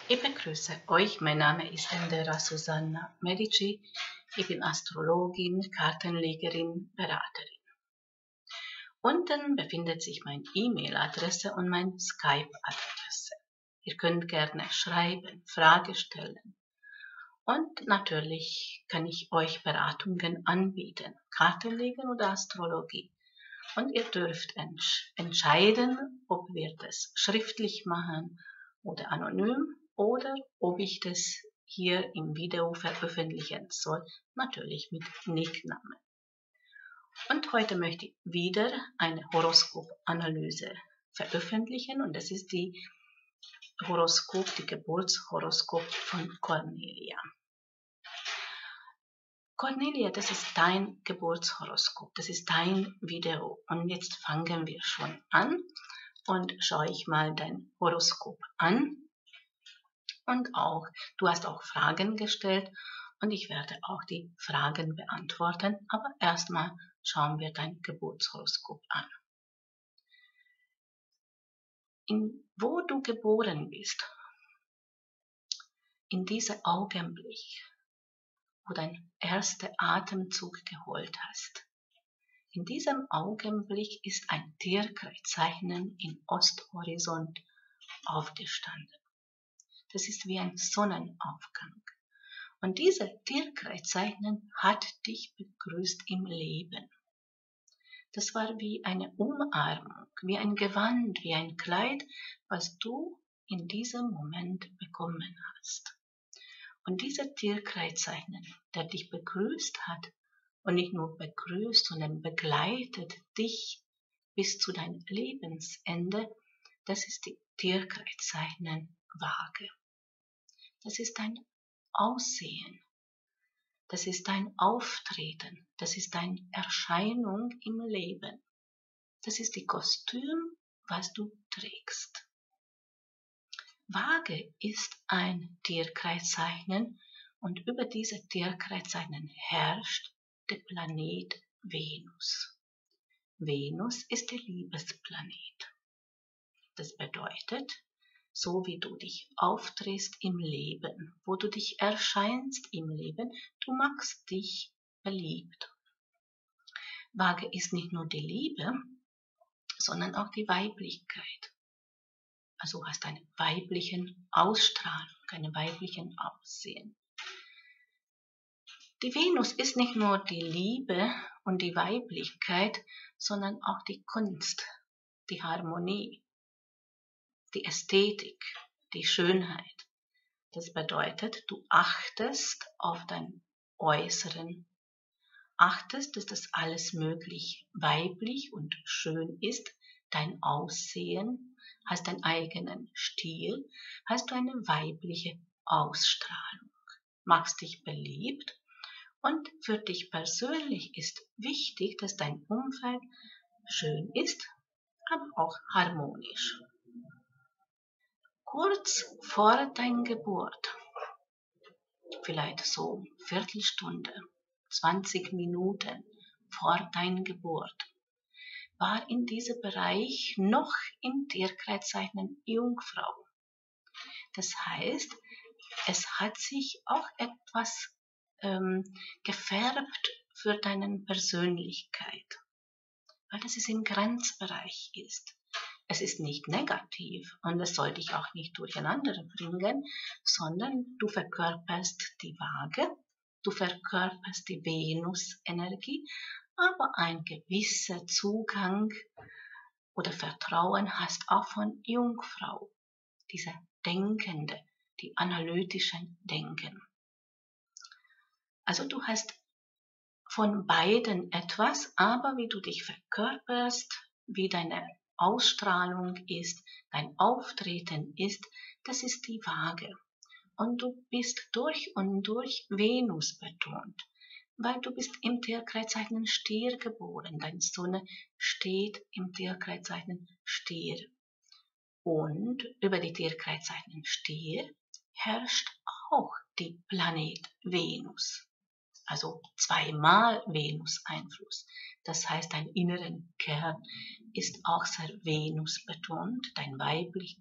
Ich begrüße euch. Mein Name ist Indira Susanna Medici. Ich bin Astrologin, Kartenlegerin, Beraterin. Unten befindet sich meine E-Mail-Adresse und meine Skype-Adresse. Ihr könnt gerne schreiben, Fragen stellen. Und natürlich kann ich euch Beratungen anbieten, Kartenlegen oder Astrologie. Und ihr dürft entscheiden, ob wir das schriftlich machen oder anonym oder ob ich das hier im Video veröffentlichen soll, natürlich mit Nicknamen. Und heute möchte ich wieder eine Horoskopanalyse veröffentlichen und das ist die Geburtshoroskop von Cornelia. Cornelia, das ist dein Geburtshoroskop, das ist dein Video. Und jetzt fangen wir schon an und schaue ich mal dein Horoskop an. Und auch, du hast auch Fragen gestellt und ich werde auch die Fragen beantworten. Aber erstmal schauen wir dein Geburtshoroskop an. Wo du geboren bist, in diesem Augenblick, wo dein erster Atemzug geholt hast. In diesem Augenblick ist ein Tierkreiszeichen im Osthorizont aufgestanden. Das ist wie ein Sonnenaufgang. Und dieser Tierkreiszeichen hat dich begrüßt im Leben. Das war wie eine Umarmung, wie ein Gewand, wie ein Kleid, was du in diesem Moment bekommen hast. Und dieser Tierkreiszeichen, der dich begrüßt hat, und nicht nur begrüßt, sondern begleitet dich bis zu deinem Lebensende, das ist die Tierkreiszeichen Waage. Das ist dein Aussehen, das ist dein Auftreten, das ist deine Erscheinung im Leben. Das ist die Kostüm, was du trägst. Waage ist ein Tierkreiszeichen und über diese Tierkreiszeichen herrscht der Planet Venus. Venus ist der Liebesplanet. Das bedeutet, so wie du dich auftrittst im Leben, wo du dich erscheinst im Leben, du machst dich beliebt. Waage ist nicht nur die Liebe, sondern auch die Weiblichkeit. Also hast eine weibliche Ausstrahlung, einen weiblichen Aussehen. Die Venus ist nicht nur die Liebe und die Weiblichkeit, sondern auch die Kunst, die Harmonie, die Ästhetik, die Schönheit. Das bedeutet, du achtest auf dein Äußeren, achtest, dass das alles möglich weiblich und schön ist, dein Aussehen, hast deinen eigenen Stil, hast du eine weibliche Ausstrahlung, machst dich beliebt und für dich persönlich ist wichtig, dass dein Umfeld schön ist, aber auch harmonisch. Kurz vor deiner Geburt, vielleicht so Viertelstunde, 20 Minuten vor deiner Geburt, war in diesem Bereich noch im Tierkreiszeichen Jungfrau. Das heißt, es hat sich auch etwas gefärbt für deine Persönlichkeit, weil es im Grenzbereich ist. Es ist nicht negativ und es soll dich auch nicht durcheinander bringen, sondern du verkörperst die Waage, du verkörperst die Venus-Energie, aber ein gewisser Zugang oder Vertrauen hast auch von Jungfrau, dieser Denkende, die analytischen Denken. Also du hast von beiden etwas, aber wie du dich verkörperst, wie deine Ausstrahlung ist, dein Auftreten ist, das ist die Waage. Und du bist durch und durch Venus betont, weil du bist im Tierkreiszeichen Stier geboren. Deine Sonne steht im Tierkreiszeichen Stier. Und über die Tierkreiszeichen Stier herrscht auch die Planet Venus. Also zweimal Venus-Einfluss. Das heißt, dein inneren Kern ist auch sehr Venus betont, deine Weiblichkeit.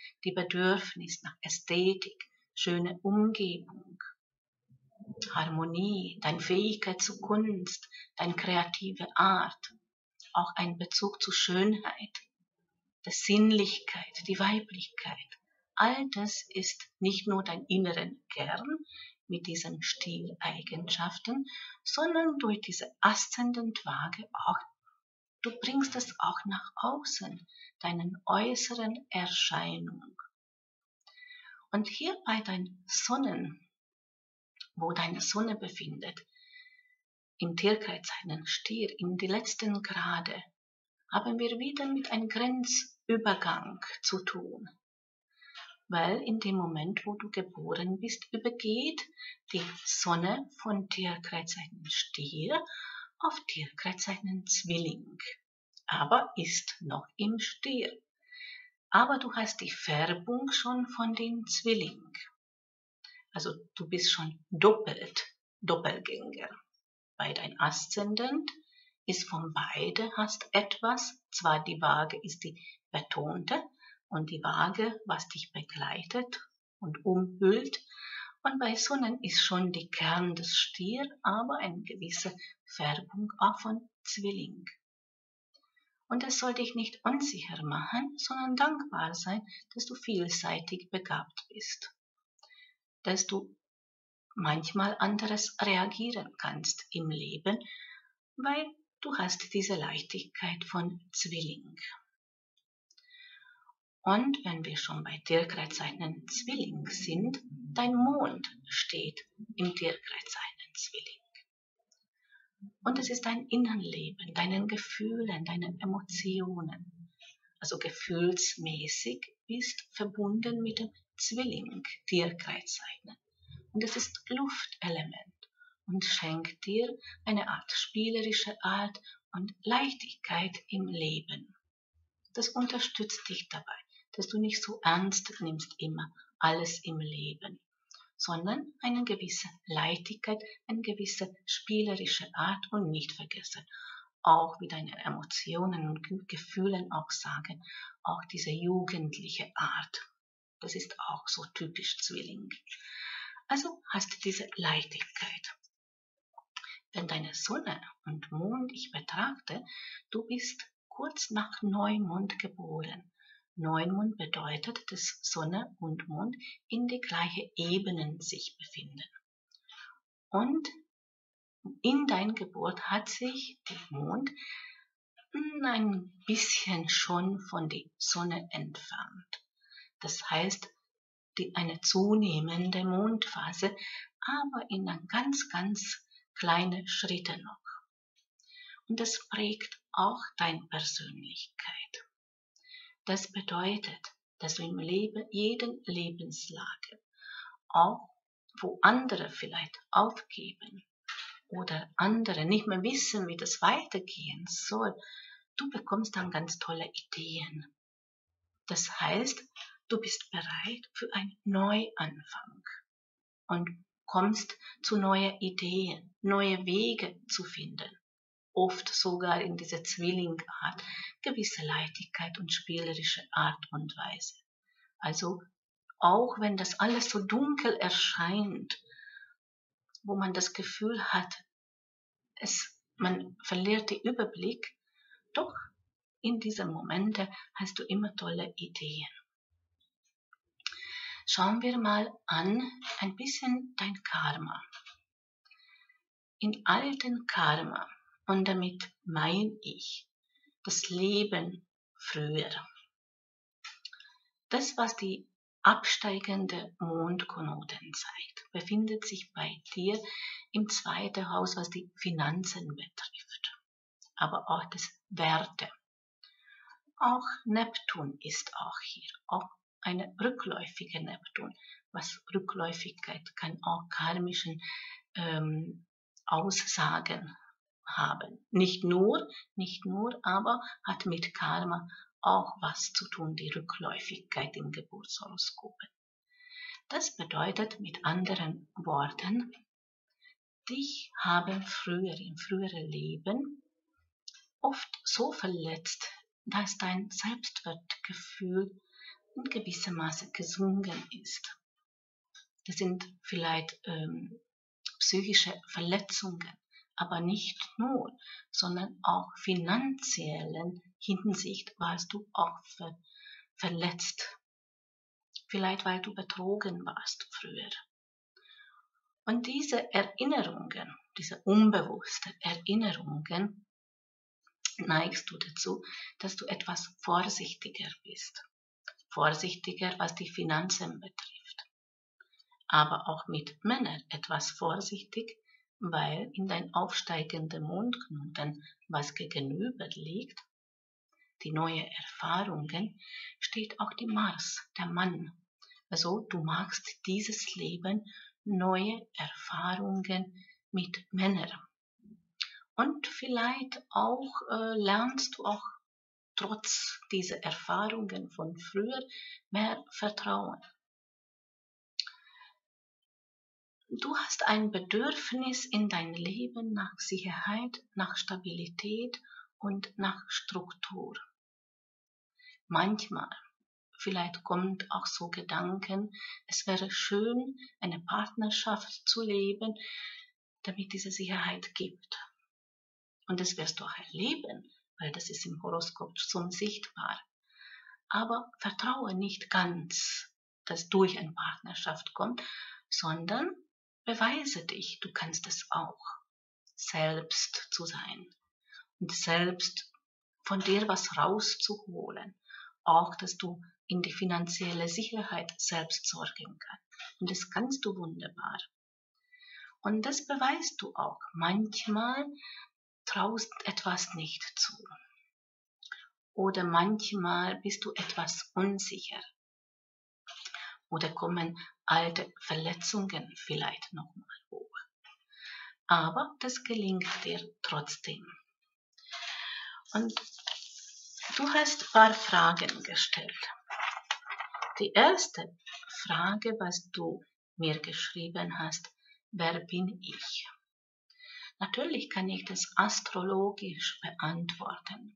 die Bedürfnis nach Ästhetik, schöne Umgebung, Harmonie, deine Fähigkeit zur Kunst, deine kreative Art, auch ein Bezug zu Schönheit, der Sinnlichkeit, die Weiblichkeit. All das ist nicht nur dein inneren Kern mit diesen Stileigenschaften, sondern durch diese Aszendent-Waage auch, du bringst es auch nach außen, deinen äußeren Erscheinung. Und hier bei deinen Sonnen, wo deine Sonne befindet, im Tierkreiszeichen Stier, in die letzten Grade, haben wir wieder mit einem Grenzübergang zu tun. Weil in dem Moment, wo du geboren bist, übergeht die Sonne von Tierkreiszeichen Stier auf Tierkreiszeichen Zwilling, aber ist noch im Stier. Aber du hast die Färbung schon von dem Zwilling. Also du bist schon Doppelgänger. Bei dein Aszendent ist von beide hast etwas, zwar die Waage ist die betonte und die Waage, was dich begleitet und umhüllt, und bei Sonnen ist schon die Kern des Stier, aber eine gewisse Färbung auch von Zwilling. Und es soll dich nicht unsicher machen, sondern dankbar sein, dass du vielseitig begabt bist, dass du manchmal anderes reagieren kannst im Leben, weil du hast diese Leichtigkeit von Zwilling. Und wenn wir schon bei Tierkreiszeichen Zwilling sind, dein Mond steht im Tierkreiszeichen Zwilling. Und es ist dein Innenleben, deinen Gefühlen, deinen Emotionen. Also gefühlsmäßig bist verbunden mit dem Zwilling Tierkreiszeichen. Und es ist Luftelement und schenkt dir eine Art spielerische Art und Leichtigkeit im Leben. Das unterstützt dich dabei, dass du nicht so ernst nimmst immer alles im Leben, sondern eine gewisse Leichtigkeit, eine gewisse spielerische Art und nicht vergessen, auch wie deine Emotionen und Gefühlen auch sagen, auch diese jugendliche Art. Das ist auch so typisch Zwilling. Also hast du diese Leichtigkeit. Wenn deine Sonne und Mond ich betrachte, du bist kurz nach Neumond geboren. Neumond bedeutet, dass Sonne und Mond in die gleiche Ebenen sich befinden. Und in deiner Geburt hat sich der Mond ein bisschen schon von der Sonne entfernt. Das heißt, eine zunehmende Mondphase, aber in ganz kleine Schritte noch. Und das prägt auch deine Persönlichkeit. Das bedeutet, dass du im Leben, jeden Lebenslage, auch wo andere vielleicht aufgeben oder andere nicht mehr wissen, wie das weitergehen soll, du bekommst dann ganz tolle Ideen. Das heißt, du bist bereit für einen Neuanfang und kommst zu neuen Ideen, neue Wege zu finden. Oft sogar in dieser Zwillingart, gewisse Leichtigkeit und spielerische Art und Weise. Also auch wenn das alles so dunkel erscheint, wo man das Gefühl hat, man verliert den Überblick, doch in diesen Momenten hast du immer tolle Ideen. Schauen wir mal an ein bisschen dein Karma. In alten Karma, und damit meine ich das Leben früher. Das, was die absteigende Mondknoten zeigt, befindet sich bei dir im zweiten Haus, was die Finanzen betrifft, aber auch das Werte. Auch Neptun ist auch hier, auch eine rückläufige Neptun. Was Rückläufigkeit kann auch karmischen Aussagen haben. Nicht nur, aber hat mit Karma auch was zu tun, die Rückläufigkeit im Geburtshoroskopen. Das bedeutet mit anderen Worten, dich haben im früheren Leben oft so verletzt, dass dein Selbstwertgefühl in gewissem Maße gesungen ist. Das sind vielleicht psychische Verletzungen, aber nicht nur, sondern auch finanziellen Hinsicht warst du auch verletzt. Vielleicht weil du betrogen warst früher. Und diese Erinnerungen, diese unbewussten Erinnerungen, neigst du dazu, dass du etwas vorsichtiger bist. Vorsichtiger, was die Finanzen betrifft. Aber auch mit Männern etwas vorsichtig, weil in dein aufsteigenden Mondknoten, was gegenüber liegt, die neue Erfahrungen, steht auch die Mars, der Mann. Also du machst dieses Leben neue Erfahrungen mit Männern. Und vielleicht auch lernst du auch trotz dieser Erfahrungen von früher mehr Vertrauen. Du hast ein Bedürfnis in deinem Leben nach Sicherheit, nach Stabilität und nach Struktur. Manchmal, vielleicht kommt auch so Gedanken, es wäre schön, eine Partnerschaft zu leben, damit diese Sicherheit gibt. Und das wirst du auch erleben, weil das ist im Horoskop schon sichtbar. Aber vertraue nicht ganz, dass durch eine Partnerschaft kommt, sondern beweise dich, du kannst es auch, selbst zu sein und selbst von dir was rauszuholen. Auch, dass du in die finanzielle Sicherheit selbst sorgen kannst. Und das kannst du wunderbar. Und das beweist du auch. Manchmal traust etwas nicht zu. Oder manchmal bist du etwas unsicher. Oder kommen alte Verletzungen vielleicht nochmal hoch. Aber das gelingt dir trotzdem. Und du hast ein paar Fragen gestellt. Die erste Frage, was du mir geschrieben hast, wer bin ich? Natürlich kann ich das astrologisch beantworten.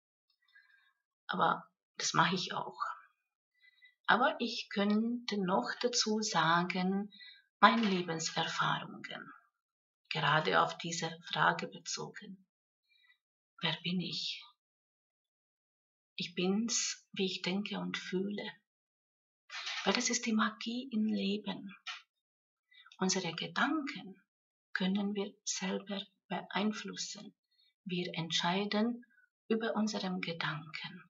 Aber das mache ich auch. Aber ich könnte noch dazu sagen, meine Lebenserfahrungen, gerade auf diese Frage bezogen. Wer bin ich? Ich bin's, wie ich denke und fühle. Weil das ist die Magie im Leben. Unsere Gedanken können wir selber beeinflussen. Wir entscheiden über unseren Gedanken.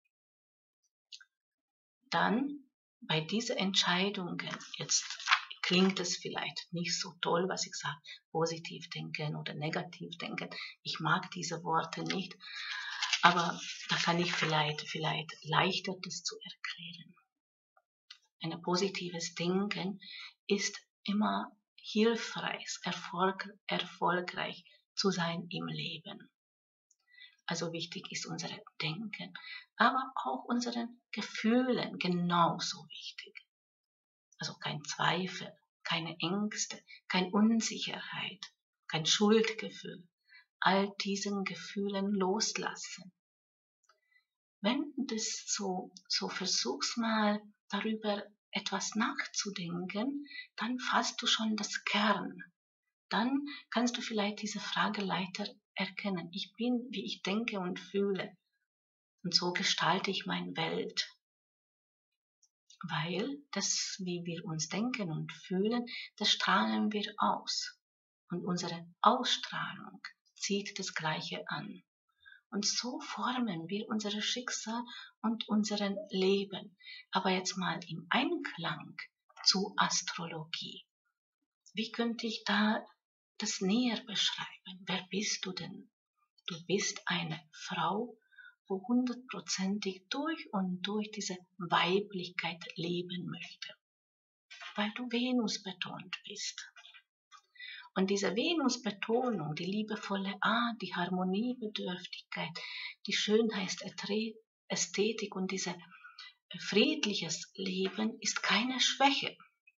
Dann bei diesen Entscheidungen, jetzt klingt es vielleicht nicht so toll, was ich sage, positiv denken oder negativ denken. Ich mag diese Worte nicht, aber da kann ich vielleicht leichter das zu erklären. Ein positives Denken ist immer hilfreich, erfolgreich zu sein im Leben. Also wichtig ist unser Denken, aber auch unseren Gefühlen genauso wichtig. Also kein Zweifel, keine Ängste, keine Unsicherheit, kein Schuldgefühl. All diesen Gefühlen loslassen. Wenn du das so versuchst mal darüber etwas nachzudenken, dann fasst du schon das Kern. Dann kannst du vielleicht diese Frage leichter erkennen. Ich bin, wie ich denke und fühle. Und so gestalte ich meine Welt. Weil das, wie wir uns denken und fühlen, das strahlen wir aus. Und unsere Ausstrahlung zieht das Gleiche an. Und so formen wir unser Schicksal und unseren Leben. Aber jetzt mal im Einklang zu Astrologie. Wie könnte ich da das näher beschreiben? Wer bist du denn? Du bist eine Frau, wo 100%ig durch und durch diese Weiblichkeit leben möchte. Weil du Venus betont bist. Und diese Venus-Betonung, die liebevolle Art, die Harmoniebedürftigkeit, die Schönheitsästhetik und dieses friedliches Leben ist keine Schwäche,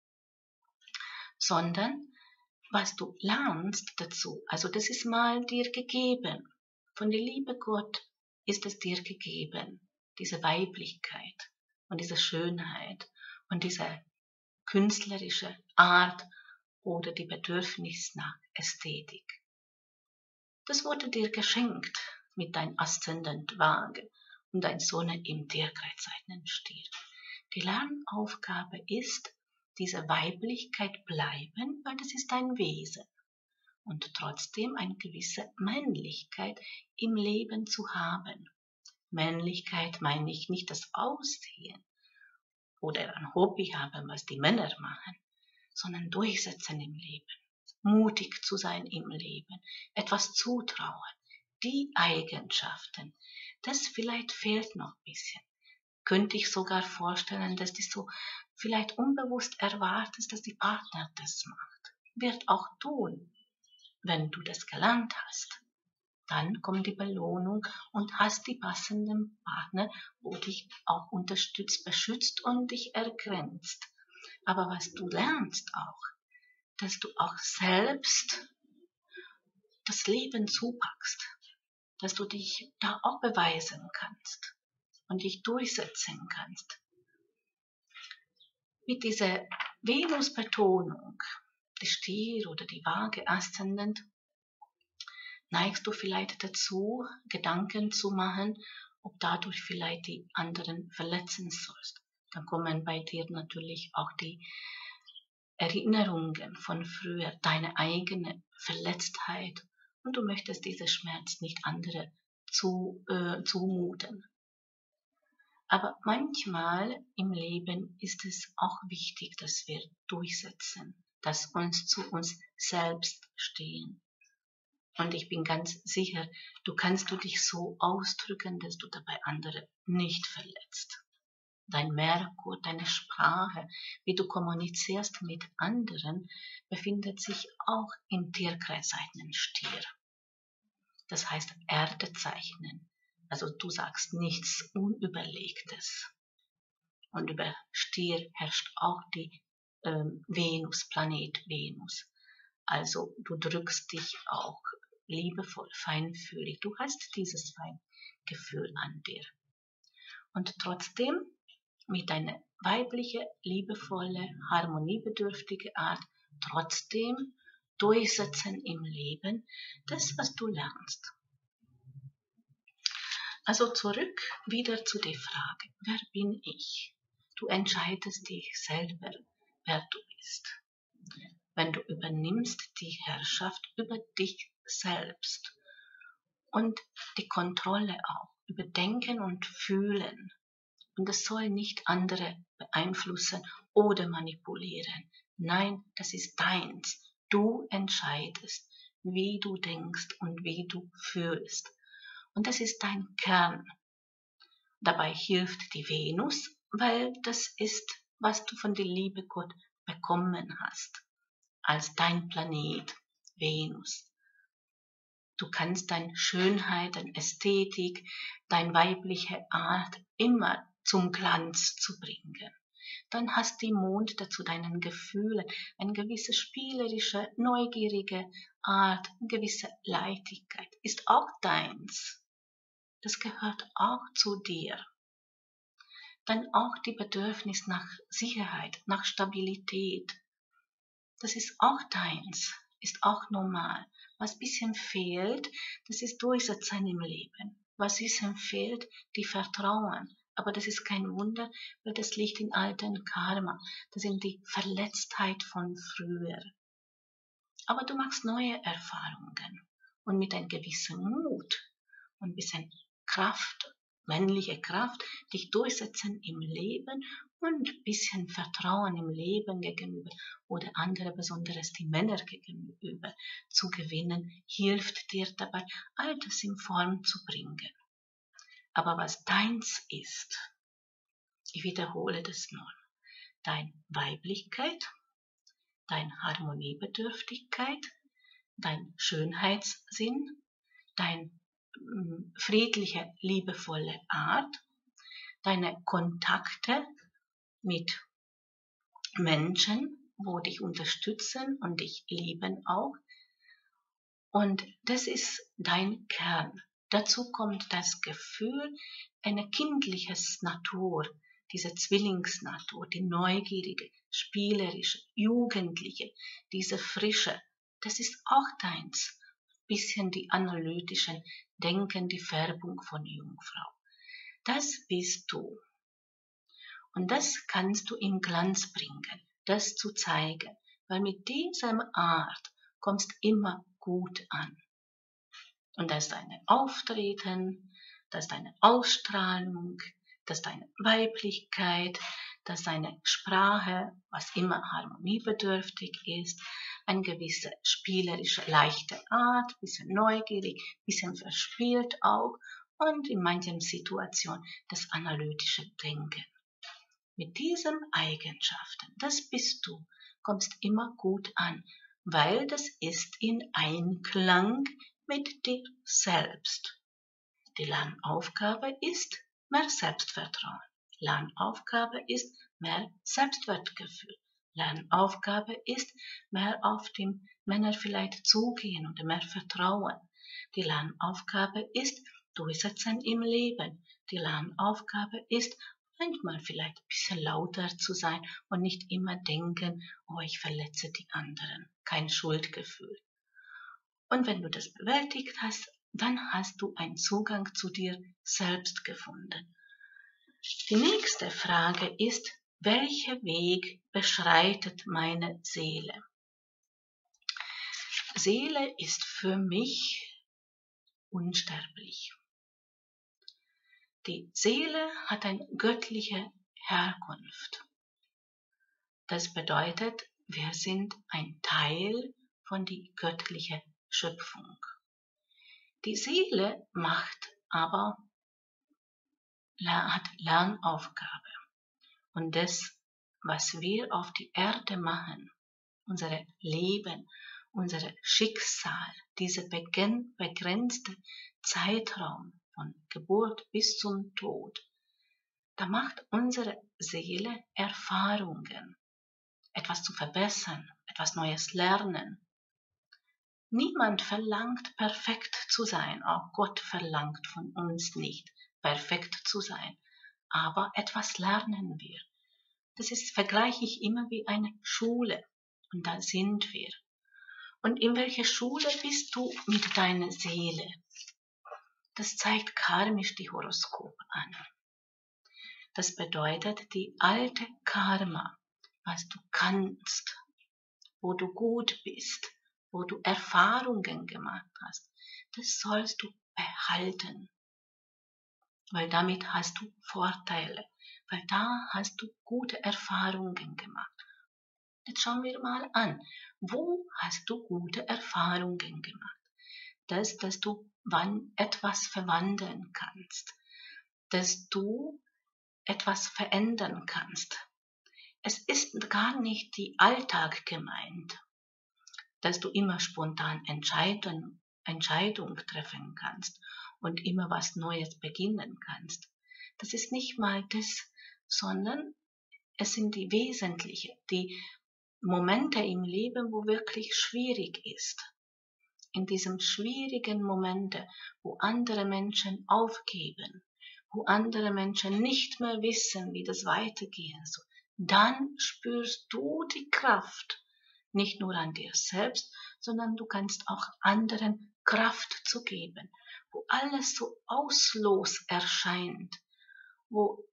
sondern was du lernst dazu, also das ist mal dir gegeben. Von der Liebe Gott ist es dir gegeben, diese Weiblichkeit. und diese Schönheit und diese künstlerische Art oder die Bedürfnis nach Ästhetik. Das wurde dir geschenkt mit deinem Aszendent Waage und dein Sonne im Tierkreiszeichen Stier. Die Lernaufgabe ist, diese Weiblichkeit bleiben, weil das ist dein Wesen. Und trotzdem eine gewisse Männlichkeit im Leben zu haben. Männlichkeit meine ich nicht das Aussehen oder ein Hobby haben, was die Männer machen, sondern durchsetzen im Leben, mutig zu sein im Leben, etwas zutrauen, die Eigenschaften, das vielleicht fehlt noch ein bisschen. Könnte ich sogar vorstellen, dass du so vielleicht unbewusst erwartest, dass die Partner das macht. Wird auch tun, wenn du das gelernt hast. Dann kommt die Belohnung und hast die passenden Partner, wo dich auch unterstützt, beschützt und dich ergänzt. Aber was du lernst auch, dass du auch selbst das Leben zupackst, dass du dich da auch beweisen kannst und dich durchsetzen kannst. Mit dieser Venus-Betonung, die Stier oder die Waage Aszendent, neigst du vielleicht dazu, Gedanken zu machen, ob dadurch vielleicht die anderen verletzen sollst. Dann kommen bei dir natürlich auch die Erinnerungen von früher, deine eigene Verletztheit und du möchtest diesen Schmerz nicht andere zumuten. Aber manchmal im Leben ist es auch wichtig, dass wir durchsetzen, dass uns zu uns selbst stehen. Und ich bin ganz sicher, du dich so ausdrücken, dass du dabei andere nicht verletzt. Dein Merkur, deine Sprache, wie du kommunizierst mit anderen, befindet sich auch im Tierkreiszeichen Stier. Das heißt Erdezeichen. Also du sagst nichts Unüberlegtes. Und über Stier herrscht auch die Venus, Planet Venus. Also du drückst dich auch liebevoll, feinfühlig. Du hast dieses Feingefühl an dir. Und trotzdem mit deiner weibliche, liebevolle, harmoniebedürftige Art trotzdem durchsetzen im Leben, das, was du lernst. Also zurück wieder zu der Frage, wer bin ich? Du entscheidest dich selber, wer du bist. Wenn du übernimmst die Herrschaft über dich selbst und die Kontrolle auch über Denken und Fühlen. Und es soll nicht andere beeinflussen oder manipulieren. Nein, das ist deins. Du entscheidest, wie du denkst und wie du fühlst. Und das ist dein Kern. Dabei hilft die Venus, weil das ist, was du von der Liebe Gott bekommen hast, als dein Planet Venus. Du kannst deine Schönheit, deine Ästhetik, deine weibliche Art immer zum Glanz zu bringen. Dann hast die Mond dazu deinen Gefühlen, eine gewisse spielerische, neugierige Art, eine gewisse Leichtigkeit, ist auch deins. Das gehört auch zu dir. Dann auch die Bedürfnis nach Sicherheit, nach Stabilität. Das ist auch deins, ist auch normal. Was ein bisschen fehlt, das ist Durchsetzen im Leben. Was ein bisschen fehlt, die Vertrauen. Aber das ist kein Wunder, weil das liegt in alten Karma. Das sind die Verletztheit von früher. Aber du machst neue Erfahrungen. Und mit einem gewissen Mut und ein bisschen Kraft, männliche Kraft, dich durchsetzen im Leben und ein bisschen Vertrauen im Leben gegenüber oder andere, besonders die Männer gegenüber, zu gewinnen, hilft dir dabei, all das in Form zu bringen. Aber was deins ist, ich wiederhole das nur, deine Weiblichkeit, deine Harmoniebedürftigkeit, dein Schönheitssinn, deine friedliche, liebevolle Art, deine Kontakte mit Menschen, wo dich unterstützen und dich lieben auch. Und das ist dein Kern. Dazu kommt das Gefühl, eine kindliche Natur, diese Zwillingsnatur, die neugierige, spielerische, jugendliche, diese Frische, das ist auch deins. Bisschen die analytischen Denken, die Färbung von Jungfrau. Das bist du. Und das kannst du in Glanz bringen, das zu zeigen, weil mit dieser Art kommst immer gut an. Und das ist dein Auftreten, das ist deine Ausstrahlung, das ist deine Weiblichkeit, das ist deine Sprache, was immer harmoniebedürftig ist, eine gewisse spielerische, leichte Art, bisschen neugierig, bisschen verspielt auch und in manchen Situationen das analytische Denken. Mit diesen Eigenschaften, das bist du, kommst immer gut an, weil das ist in Einklang mit dir selbst. Die Lernaufgabe ist mehr Selbstvertrauen. Lernaufgabe ist mehr Selbstwertgefühl. Lernaufgabe ist mehr auf die Männer vielleicht zugehen oder mehr Vertrauen. Die Lernaufgabe ist Durchsetzen im Leben. Die Lernaufgabe ist manchmal vielleicht ein bisschen lauter zu sein und nicht immer denken, oh, ich verletze die anderen. Kein Schuldgefühl. Und wenn du das bewältigt hast, dann hast du einen Zugang zu dir selbst gefunden. Die nächste Frage ist, welcher Weg beschreitet meine Seele? Seele ist für mich unsterblich. Die Seele hat eine göttliche Herkunft. Das bedeutet, wir sind ein Teil von der göttlichen Schöpfung. Die Seele hat Lernaufgabe. Und das, was wir auf die Erde machen, unser Leben, unser Schicksal, dieser begrenzte Zeitraum von Geburt bis zum Tod, da macht unsere Seele Erfahrungen, etwas zu verbessern, etwas Neues lernen. Niemand verlangt, perfekt zu sein, auch Gott verlangt von uns nicht, perfekt zu sein, aber etwas lernen wir. Vergleiche ich immer wie eine Schule und da sind wir. Und in welcher Schule bist du mit deiner Seele? Das zeigt karmisch die Horoskop an. Das bedeutet, die alte Karma, was du kannst, wo du gut bist, wo du Erfahrungen gemacht hast, das sollst du behalten, weil damit hast du Vorteile, weil da hast du gute Erfahrungen gemacht. Jetzt schauen wir mal an, wo hast du gute Erfahrungen gemacht? Dass du etwas verwandeln kannst, dass du etwas verändern kannst. Es ist gar nicht die Alltag gemeint, dass du immer spontan Entscheidungen treffen kannst und immer was Neues beginnen kannst. Das ist nicht mal das, sondern es sind die wesentlichen, die Momente im Leben, wo wirklich schwierig ist. In diesen schwierigen Momente, wo andere Menschen aufgeben, wo andere Menschen nicht mehr wissen, wie das weitergehen soll, dann spürst du die Kraft, nicht nur an dir selbst, sondern du kannst auch anderen Kraft zu geben, wo alles so auslos erscheint, wo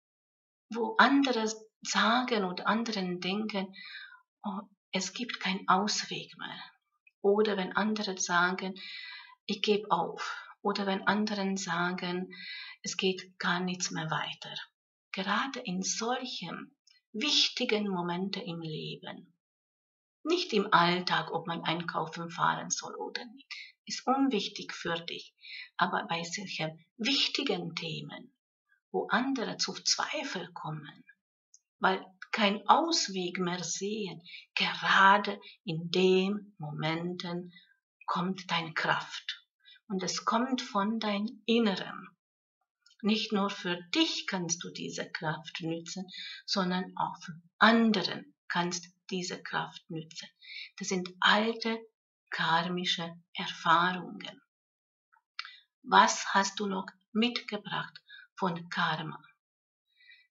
andere sagen und anderen denken, oh, es gibt keinen Ausweg mehr. Oder wenn andere sagen, ich gebe auf. Oder wenn anderen sagen, es geht gar nichts mehr weiter. Gerade in solchen wichtigen Momenten im Leben, nicht im Alltag, ob man einkaufen fahren soll oder nicht, ist unwichtig für dich. Aber bei solchen wichtigen Themen, wo andere zu Zweifel kommen, weil kein Ausweg mehr sehen, gerade in den Momenten kommt deine Kraft. Und es kommt von deinem Inneren. Nicht nur für dich kannst du diese Kraft nützen, sondern auch für anderen kannst diese Kraft nützen. Das sind alte karmische Erfahrungen. Was hast du noch mitgebracht von Karma?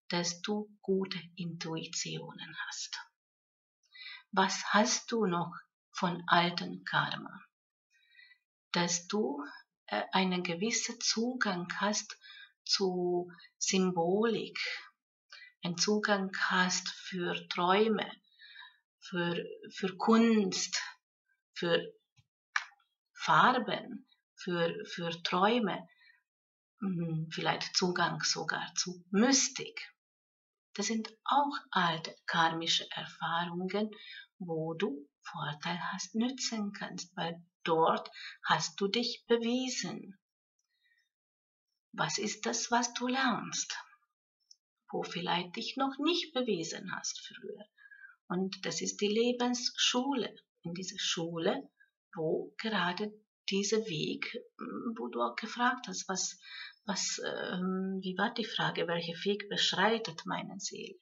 dass du gute Intuitionen hast? Was hast du noch von alten Karma? Dass du einen gewissen Zugang hast zu Symbolik, einen Zugang hast für Träume, für Kunst, für Farben, für Träume, vielleicht Zugang sogar zu Mystik. Das sind auch alte karmische Erfahrungen, wo du Vorteil hast, nützen kannst, weil dort hast du dich bewiesen. Was ist das, was du lernst, wo vielleicht dich noch nicht bewiesen hast früher? Und das ist die Lebensschule. In dieser Schule, wo gerade dieser Weg, wo du auch gefragt hast, wie war die Frage, welcher Weg beschreitet meine Seele?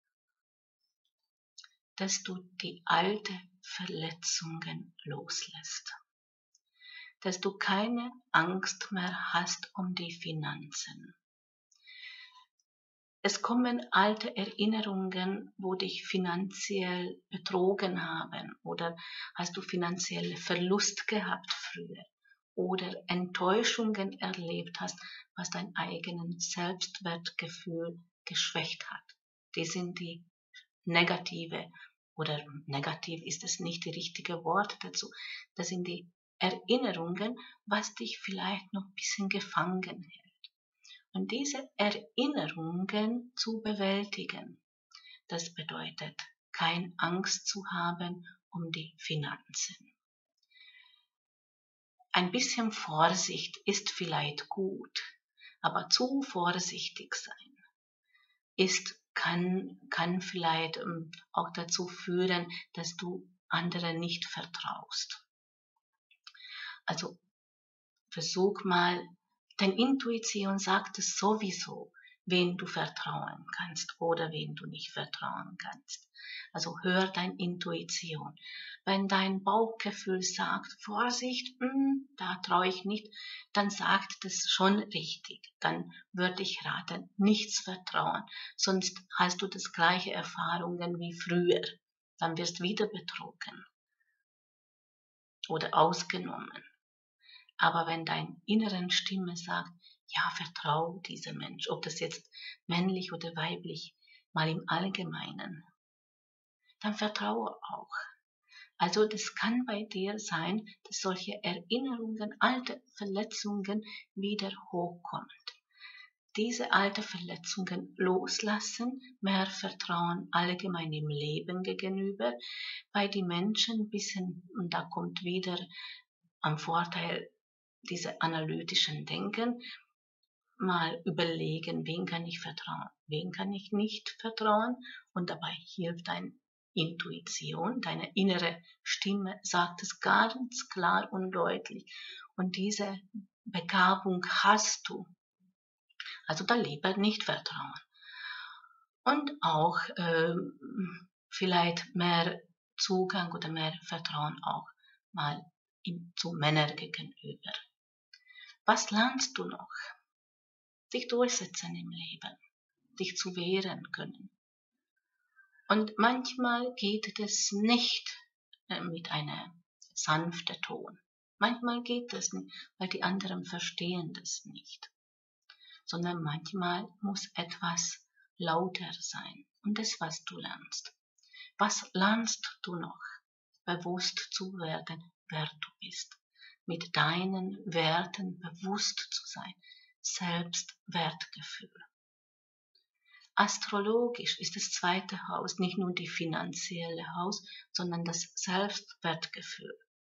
Dass du die alten Verletzungen loslässt. Dass du keine Angst mehr hast um die Finanzen. Es kommen alte Erinnerungen, wo dich finanziell betrogen haben oder hast du finanziellen Verlust gehabt früher oder Enttäuschungen erlebt hast, was dein eigenes Selbstwertgefühl geschwächt hat. Die sind die negative, oder negativ ist es nicht das richtige Wort dazu, das sind die Erinnerungen, was dich vielleicht noch ein bisschen gefangen hält. Und diese Erinnerungen zu bewältigen, das bedeutet, keine Angst zu haben um die Finanzen. Ein bisschen Vorsicht ist vielleicht gut, aber zu vorsichtig sein kann vielleicht auch dazu führen, dass du anderen nicht vertraust. Also versuch mal, deine Intuition sagt es sowieso, wen du vertrauen kannst oder wen du nicht vertrauen kannst. Also hör deine Intuition. Wenn dein Bauchgefühl sagt, Vorsicht, da traue ich nicht, dann sagt das schon richtig. Dann würde ich raten, nichts vertrauen. Sonst hast du das gleiche Erfahrungen wie früher. Dann wirst du wieder betrogen oder ausgenommen. Aber wenn deine innere Stimme sagt, ja, vertraue diesem Mensch, ob das jetzt männlich oder weiblich, mal im Allgemeinen, dann vertraue auch. Also das kann bei dir sein, dass solche Erinnerungen, alte Verletzungen wieder hochkommen. Diese alten Verletzungen loslassen, mehr Vertrauen allgemein im Leben gegenüber, weil die Menschen ein bisschen, und da kommt wieder am Vorteil diese analytischen Denken, mal überlegen, wen kann ich vertrauen, wen kann ich nicht vertrauen, und dabei hilft deine Intuition, deine innere Stimme sagt es ganz klar und deutlich, und diese Begabung hast du, also da lieber nicht vertrauen. Und auch vielleicht mehr Zugang oder mehr Vertrauen auch mal zu Männern gegenüber. Was lernst du noch? Dich durchsetzen im Leben, dich zu wehren können. Und manchmal geht es nicht mit einem sanften Ton. Manchmal geht das nicht, weil die anderen verstehen das nicht. Sondern manchmal muss etwas lauter sein. Und das, was du lernst. Was lernst du noch? Bewusst zu werden, wer du bist. Mit deinen Werten bewusst zu sein. Selbstwertgefühl. Astrologisch ist das zweite Haus nicht nur die finanzielle Haus, sondern das Selbstwertgefühl.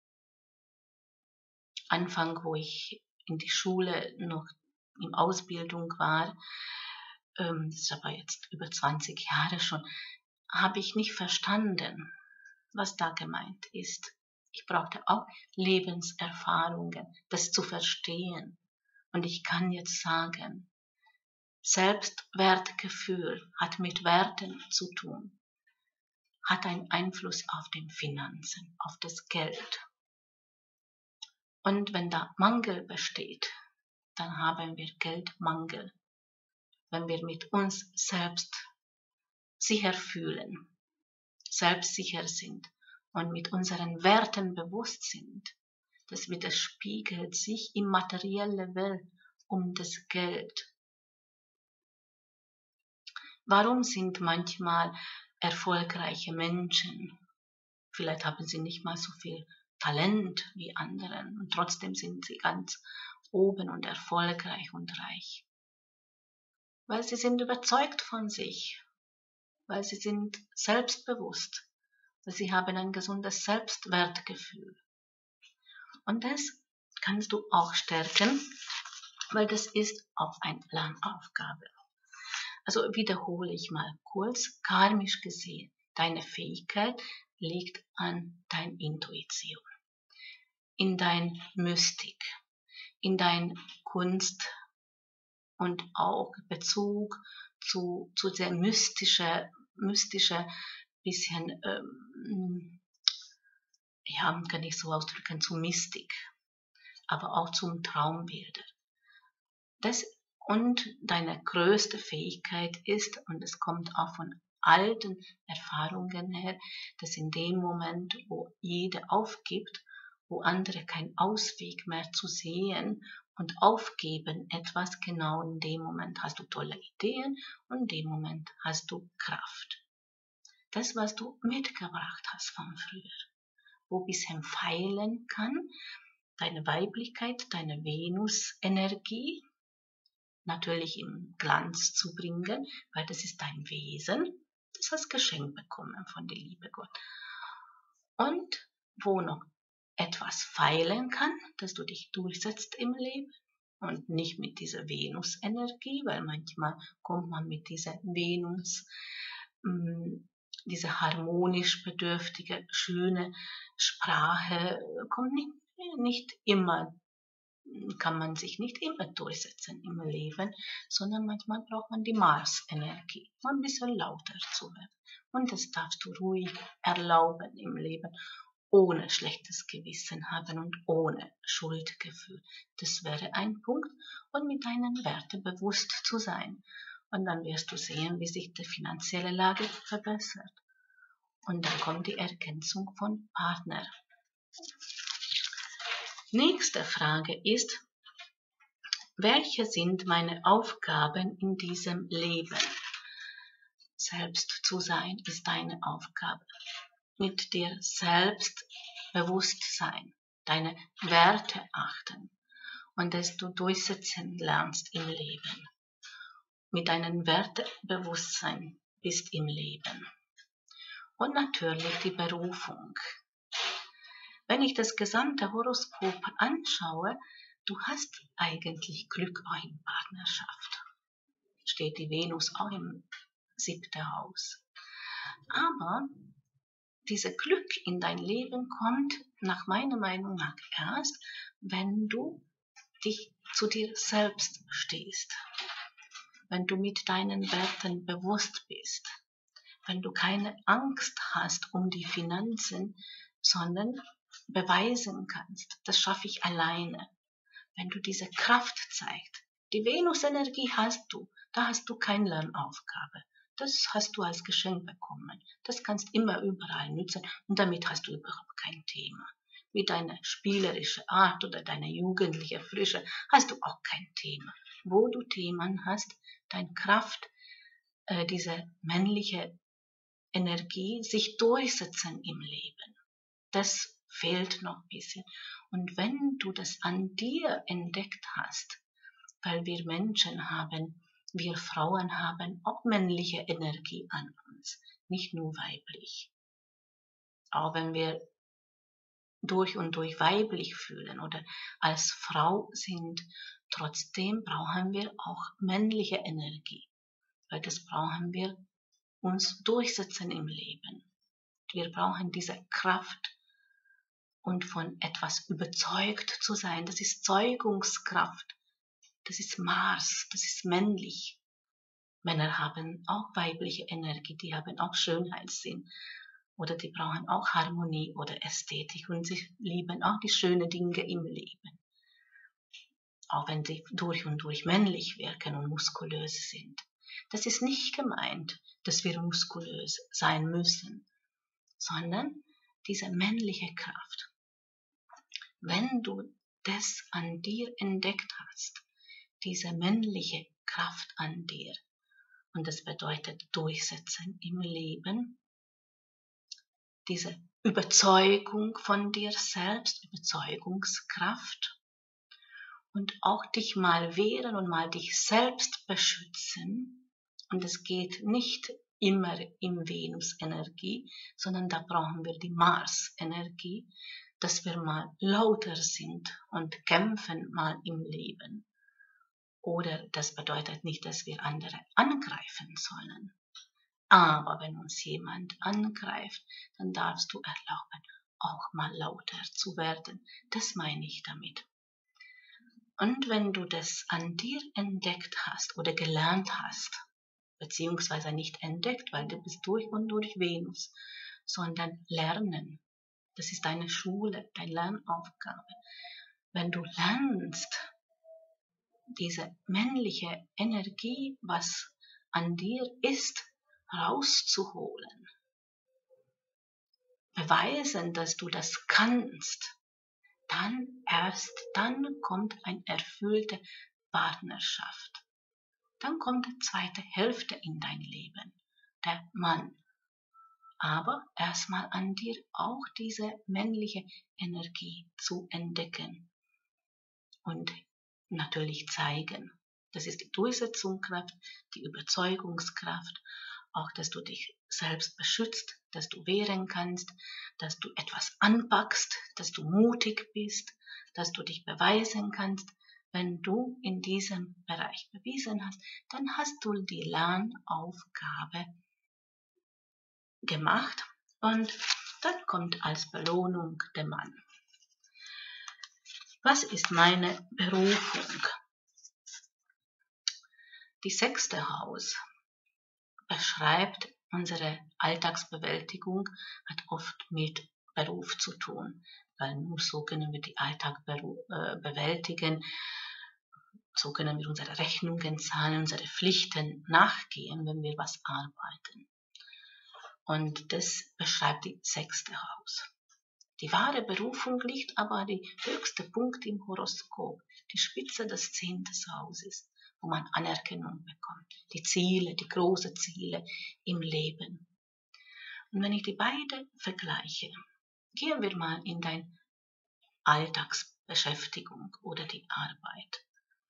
Anfang, wo ich in die Schule noch in Ausbildung war, das ist aber jetzt über 20 Jahre schon, habe ich nicht verstanden, was da gemeint ist. Ich brauchte auch Lebenserfahrungen, das zu verstehen. Und ich kann jetzt sagen, Selbstwertgefühl hat mit Werten zu tun, hat einen Einfluss auf die Finanzen, auf das Geld. Und wenn da Mangel besteht, dann haben wir Geldmangel. wenn wir mit uns selbst sicher fühlen, selbstsicher sind und mit unseren Werten bewusst sind. Das widerspiegelt sich im materiellen Welt um das Geld. Warum sind manchmal erfolgreiche Menschen, vielleicht haben sie nicht mal so viel Talent wie anderen und trotzdem sind sie ganz oben und erfolgreich und reich? Weil sie sind überzeugt von sich, weil sie sind selbstbewusst, weil sie haben ein gesundes Selbstwertgefühl. Und das kannst du auch stärken, weil das ist auch eine Lernaufgabe. Also wiederhole ich mal kurz, karmisch gesehen, deine Fähigkeit liegt an deiner Intuition, in dein Mystik, in dein Kunst und auch Bezug zu der mystische bisschen, ja, kann ich so ausdrücken, zu Mystik, aber auch zum Traumbilder. Das und deine größte Fähigkeit ist, und es kommt auch von alten Erfahrungen her, dass in dem Moment, wo jeder aufgibt, wo andere keinen Ausweg mehr zu sehen und aufgeben etwas, genau in dem Moment hast du tolle Ideen und in dem Moment hast du Kraft. Das, was du mitgebracht hast von früher, wo bisschen feilen kann, deine Weiblichkeit, deine Venus-Energie, natürlich im Glanz zu bringen, weil das ist dein Wesen, das hast geschenkt bekommen von der Liebe Gott. Und wo noch etwas feilen kann, dass du dich durchsetzt im Leben und nicht mit dieser Venus-Energie, weil manchmal kommt man mit dieser Venus, diese harmonisch bedürftige, schöne Sprache, kommt nicht immer, kann man sich nicht immer durchsetzen im Leben, sondern manchmal braucht man die Mars-Energie, um ein bisschen lauter zu werden. Und das darfst du ruhig erlauben im Leben, ohne schlechtes Gewissen haben und ohne Schuldgefühl. Das wäre ein Punkt. Und mit deinen Werten bewusst zu sein. Und dann wirst du sehen, wie sich die finanzielle Lage verbessert. Und dann kommt die Ergänzung von Partner. Nächste Frage ist, welche sind meine Aufgaben in diesem Leben? Selbst zu sein ist deine Aufgabe. Mit dir selbst bewusst sein, deine Werte achten und dass du durchsetzen lernst im Leben. Mit deinen Wertebewusstsein bist im Leben. Und natürlich die Berufung. Wenn ich das gesamte Horoskop anschaue, du hast eigentlich Glück auch in Partnerschaft. Steht die Venus auch im 7. Haus. Aber dieses Glück in dein Leben kommt nach meiner Meinung nach erst, wenn du dich zu dir selbst stehst, wenn du mit deinen Werten bewusst bist, wenn du keine Angst hast um die Finanzen, sondern beweisen kannst, das schaffe ich alleine. Wenn du diese Kraft zeigst, die Venus-Energie hast du, da hast du keine Lernaufgabe. Das hast du als Geschenk bekommen. Das kannst immer überall nutzen und damit hast du überhaupt kein Thema. Mit deiner spielerischen Art oder deiner jugendlichen Frische hast du auch kein Thema. Wo du Themen hast, deine Kraft, diese männliche Energie sich durchsetzen im Leben. Das fehlt noch ein bisschen. Und wenn du das an dir entdeckt hast, weil wir Menschen haben, wir Frauen haben auch männliche Energie an uns, nicht nur weiblich. Auch wenn wir durch und durch weiblich fühlen oder als Frau sind, trotzdem brauchen wir auch männliche Energie, weil das brauchen wir uns durchsetzen im Leben. Wir brauchen diese Kraft und von etwas überzeugt zu sein. Das ist Zeugungskraft. Das ist Mars, das ist männlich. Männer haben auch weibliche Energie, die haben auch Schönheitssinn. Oder die brauchen auch Harmonie oder Ästhetik und sie lieben auch die schönen Dinge im Leben. auch wenn sie durch und durch männlich wirken und muskulös sind. Das ist nicht gemeint, dass wir muskulös sein müssen, sondern diese männliche Kraft. Wenn du das an dir entdeckt hast, diese männliche Kraft an dir, und das bedeutet Durchsetzen im Leben, diese Überzeugung von dir selbst, Überzeugungskraft, und auch dich mal wehren und mal dich selbst beschützen. Und es geht nicht immer in Venus-Energie, sondern da brauchen wir die Mars-Energie, dass wir mal lauter sind und kämpfen mal im Leben. Oder das bedeutet nicht, dass wir andere angreifen sollen. Aber wenn uns jemand angreift, dann darfst du erlauben, auch mal lauter zu werden. Das meine ich damit. Und wenn du das an dir entdeckt hast oder gelernt hast, beziehungsweise nicht entdeckt, weil du bist durch und durch Venus, sondern lernen. Das ist deine Schule, deine Lernaufgabe. Wenn du lernst, diese männliche Energie, was an dir ist, rauszuholen, beweisen, dass du das kannst, erst dann kommt eine erfüllte Partnerschaft. Dann kommt die zweite Hälfte in dein Leben, der Mann. Aber erstmal an dir auch diese männliche Energie zu entdecken und natürlich zeigen. Das ist die Durchsetzungskraft, die Überzeugungskraft, auch dass du dich selbst beschützt, dass du wehren kannst, dass du etwas anpackst, dass du mutig bist, dass du dich beweisen kannst. Wenn du in diesem Bereich bewiesen hast, dann hast du die Lernaufgabe gemacht und dann kommt als Belohnung der Mann. Was ist meine Berufung? Die 6. Haus beschreibt unsere Alltagsbewältigung, hat oft mit Beruf zu tun, weil nur so können wir die Alltag bewältigen, so können wir unsere Rechnungen zahlen, unsere Pflichten nachgehen, wenn wir was arbeiten. Und das beschreibt die 6. Haus. Die wahre Berufung liegt aber der höchste Punkt im Horoskop, die Spitze des 10. Hauses, wo man Anerkennung bekommt, die Ziele, die großen Ziele im Leben. Und wenn ich die beiden vergleiche, gehen wir mal in deine Alltagsbeschäftigung oder die Arbeit.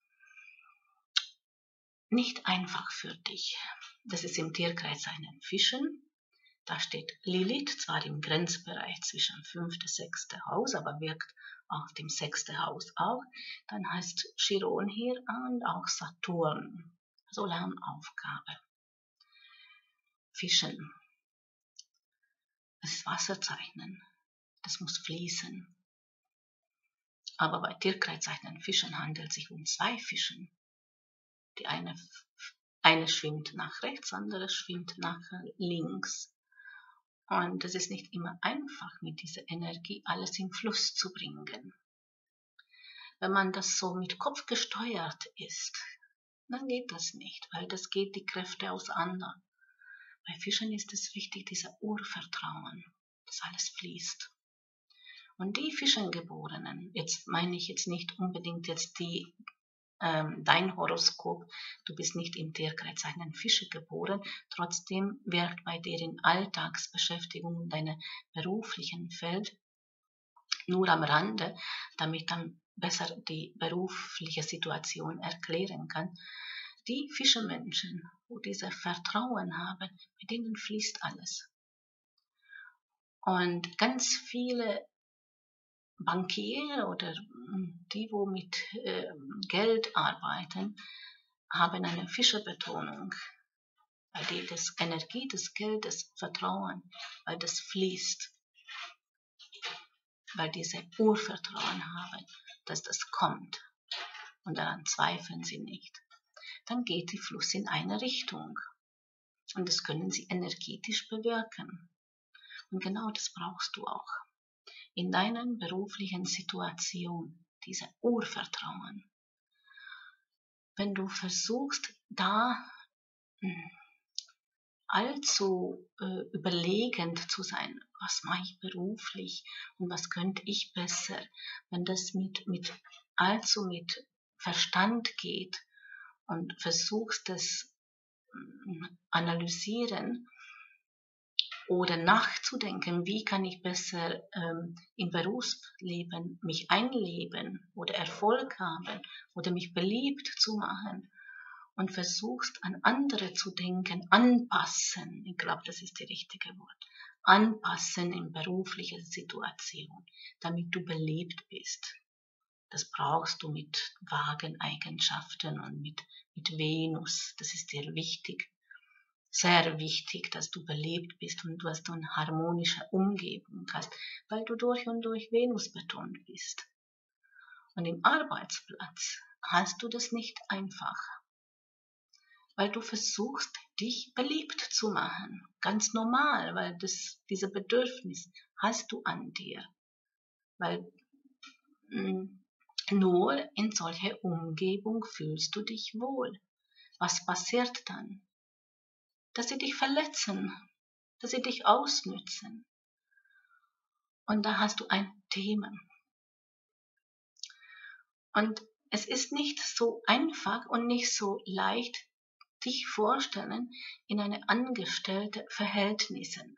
Nicht einfach für dich. Das ist im Tierkreis einen Fischen. Da steht Lilith, zwar im Grenzbereich zwischen 5. und 6. Haus, aber wirkt auf dem 6. Haus auch. Dann heißt Chiron hier und auch Saturn. So Lernaufgabe. Fischen. Das ist Wasserzeichen. Das muss fließen. Aber bei Tierkreiszeichen Fischen handelt es sich um 2 Fischen. Die eine schwimmt nach rechts, andere schwimmt nach links. Und es ist nicht immer einfach, mit dieser Energie alles in Fluss zu bringen. Wenn man das so mit Kopf gesteuert ist, dann geht das nicht, weil das geht die Kräfte auseinander. Bei Fischen ist es wichtig, dieser Urvertrauen, dass alles fließt. Und die Fischengeborenen, jetzt meine ich jetzt nicht unbedingt jetzt die dein Horoskop, du bist nicht im Tierkreiszeichen Fische geboren, trotzdem wird bei deren Alltagsbeschäftigung und deinem beruflichen Feld nur am Rande, damit dann besser die berufliche Situation erklären kann. Die Fischermenschen, wo dieses Vertrauen haben, mit denen fließt alles. Und ganz viele Bankiere oder die, wo mit Geld arbeiten, haben eine Fischerbetonung, weil die das Energie des Geldes vertrauen, weil das fließt, weil diese Urvertrauen haben, dass das kommt und daran zweifeln sie nicht. Dann geht der Fluss in eine Richtung und das können sie energetisch bewirken. Und genau das brauchst du auch. In deiner beruflichen Situation, dieser Urvertrauen, wenn du versuchst, da allzu überlegend zu sein, was mache ich beruflich und was könnte ich besser, wenn das allzu mit Verstand geht und versuchst das analysieren oder nachzudenken, wie kann ich besser im Berufsleben mich einleben oder Erfolg haben oder mich beliebt zu machen und versuchst an andere zu denken, anpassen, ich glaube, das ist das richtige Wort, anpassen in beruflicher Situation, damit du beliebt bist. Das brauchst du mit Wageneigenschaften und mit Venus, das ist dir wichtig. Sehr wichtig, dass du belebt bist und du hast eine harmonische Umgebung hast, weil du durch und durch Venus betont bist. Und im Arbeitsplatz hast du das nicht einfach, weil du versuchst, dich beliebt zu machen. Ganz normal, weil diese Bedürfnis hast du an dir. Weil nur in solcher Umgebung fühlst du dich wohl. Was passiert dann? Dass sie dich verletzen, dass sie dich ausnützen. Und da hast du ein Thema. Und es ist nicht so einfach und nicht so leicht, dich vorstellen in eine angestellte Verhältnissen.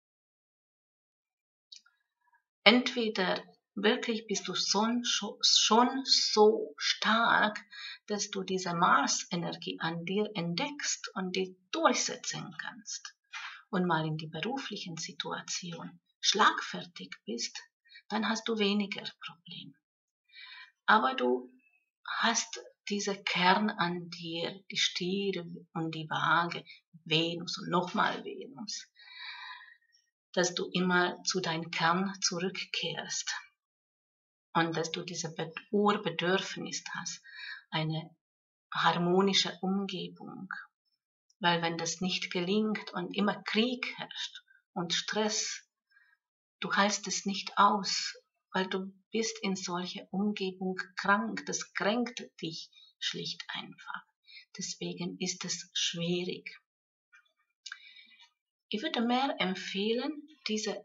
Entweder wirklich bist du schon so stark, dass du diese Mars-Energie an dir entdeckst und die durchsetzen kannst und mal in die beruflichen Situation schlagfertig bist, dann hast du weniger Probleme. Aber du hast diese Kern an dir, die Stiere und die Waage, Venus und nochmal Venus, dass du immer zu deinem Kern zurückkehrst und dass du dieses Urbedürfnis hast, eine harmonische Umgebung. Weil wenn das nicht gelingt und immer Krieg herrscht und Stress, du hältst es nicht aus, weil du bist in solcher Umgebung krank, das kränkt dich schlicht einfach. Deswegen ist es schwierig. Ich würde mehr empfehlen, diese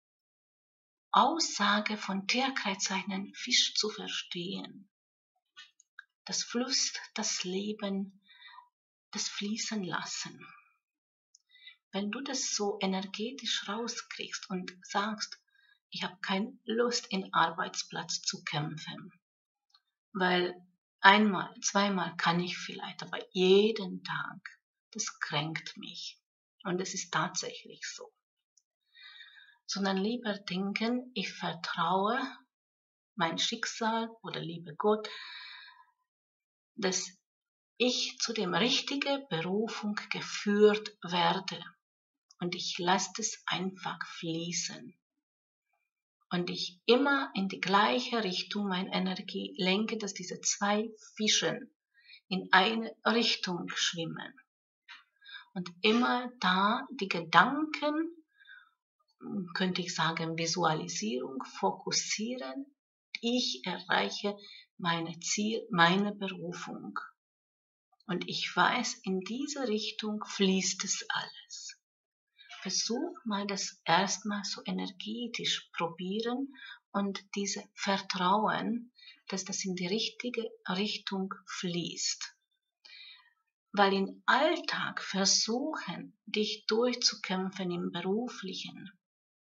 Aussage von Tierkreiszeichen Fisch zu verstehen. Das Fluss, das Leben, das Fließen lassen. Wenn du das so energetisch rauskriegst und sagst, ich habe keine Lust, in Arbeitsplatz zu kämpfen, weil einmal, zweimal kann ich vielleicht, aber jeden Tag, das kränkt mich. Und es ist tatsächlich so. Sondern lieber denken, ich vertraue mein Schicksal oder liebe Gott, dass ich zu dem richtigen Berufung geführt werde. Und ich lasse es einfach fließen. Und ich immer in die gleiche Richtung meine Energie lenke, dass diese zwei Fischen in eine Richtung schwimmen. Und immer da die Gedanken, könnte ich sagen, Visualisierung, fokussieren, ich erreiche meine Ziel, meine Berufung. Und ich weiß, in diese Richtung fließt es alles. Versuch mal das erstmal so energetisch probieren und diese Vertrauen, dass das in die richtige Richtung fließt. Weil im Alltag versuchen, dich durchzukämpfen im Beruflichen,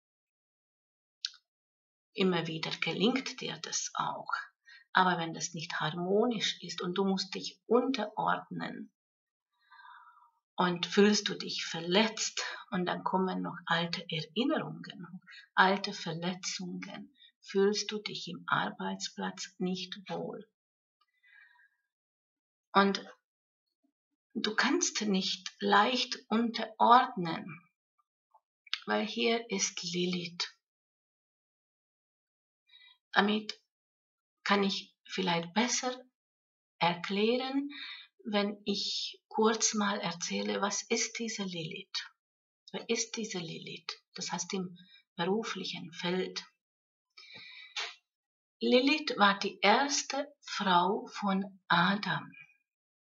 immer wieder gelingt dir das auch. Aber wenn das nicht harmonisch ist und du musst dich unterordnen, und fühlst du dich verletzt und dann kommen noch alte Erinnerungen, alte Verletzungen, fühlst du dich im Arbeitsplatz nicht wohl. Und du kannst nicht leicht unterordnen, weil hier ist Lilith. Damit kann ich vielleicht besser erklären, wenn ich kurz mal erzähle, was ist diese Lilith? Wer ist diese Lilith? Das heißt im beruflichen Feld. Lilith war die erste Frau von Adam.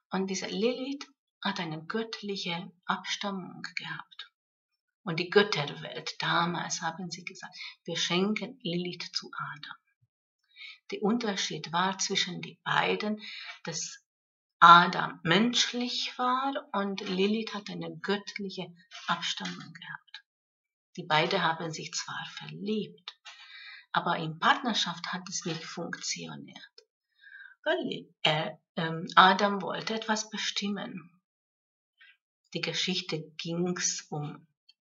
Und diese Lilith hat eine göttliche Abstammung gehabt. Und die Götterwelt, damals haben sie gesagt, wir schenken Lilith zu Adam. Der Unterschied war zwischen den beiden, dass Adam menschlich war und Lilith hat eine göttliche Abstammung gehabt. Die beiden haben sich zwar verliebt, aber in Partnerschaft hat es nicht funktioniert. Weil Adam wollte etwas bestimmen. Die Geschichte ging's um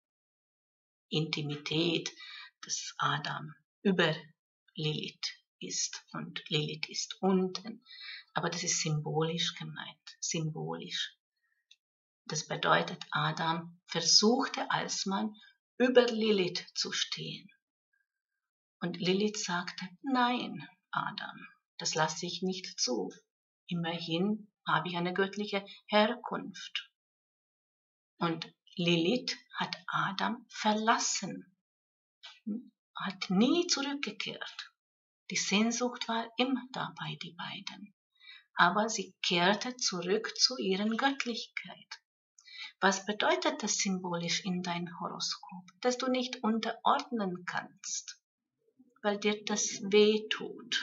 Intimität, dass Adam über Lilith ist und Lilith ist unten. Aber das ist symbolisch gemeint, symbolisch. Das bedeutet, Adam versuchte als Mann über Lilith zu stehen. Und Lilith sagte, nein, Adam, das lasse ich nicht zu. Immerhin habe ich eine göttliche Herkunft. Und Lilith hat Adam verlassen, hat nie zurückgekehrt. Die Sehnsucht war immer da bei den beiden. Aber sie kehrte zurück zu ihrer Göttlichkeit. Was bedeutet das symbolisch in dein Horoskop? Dass du nicht unterordnen kannst, weil dir das weh tut.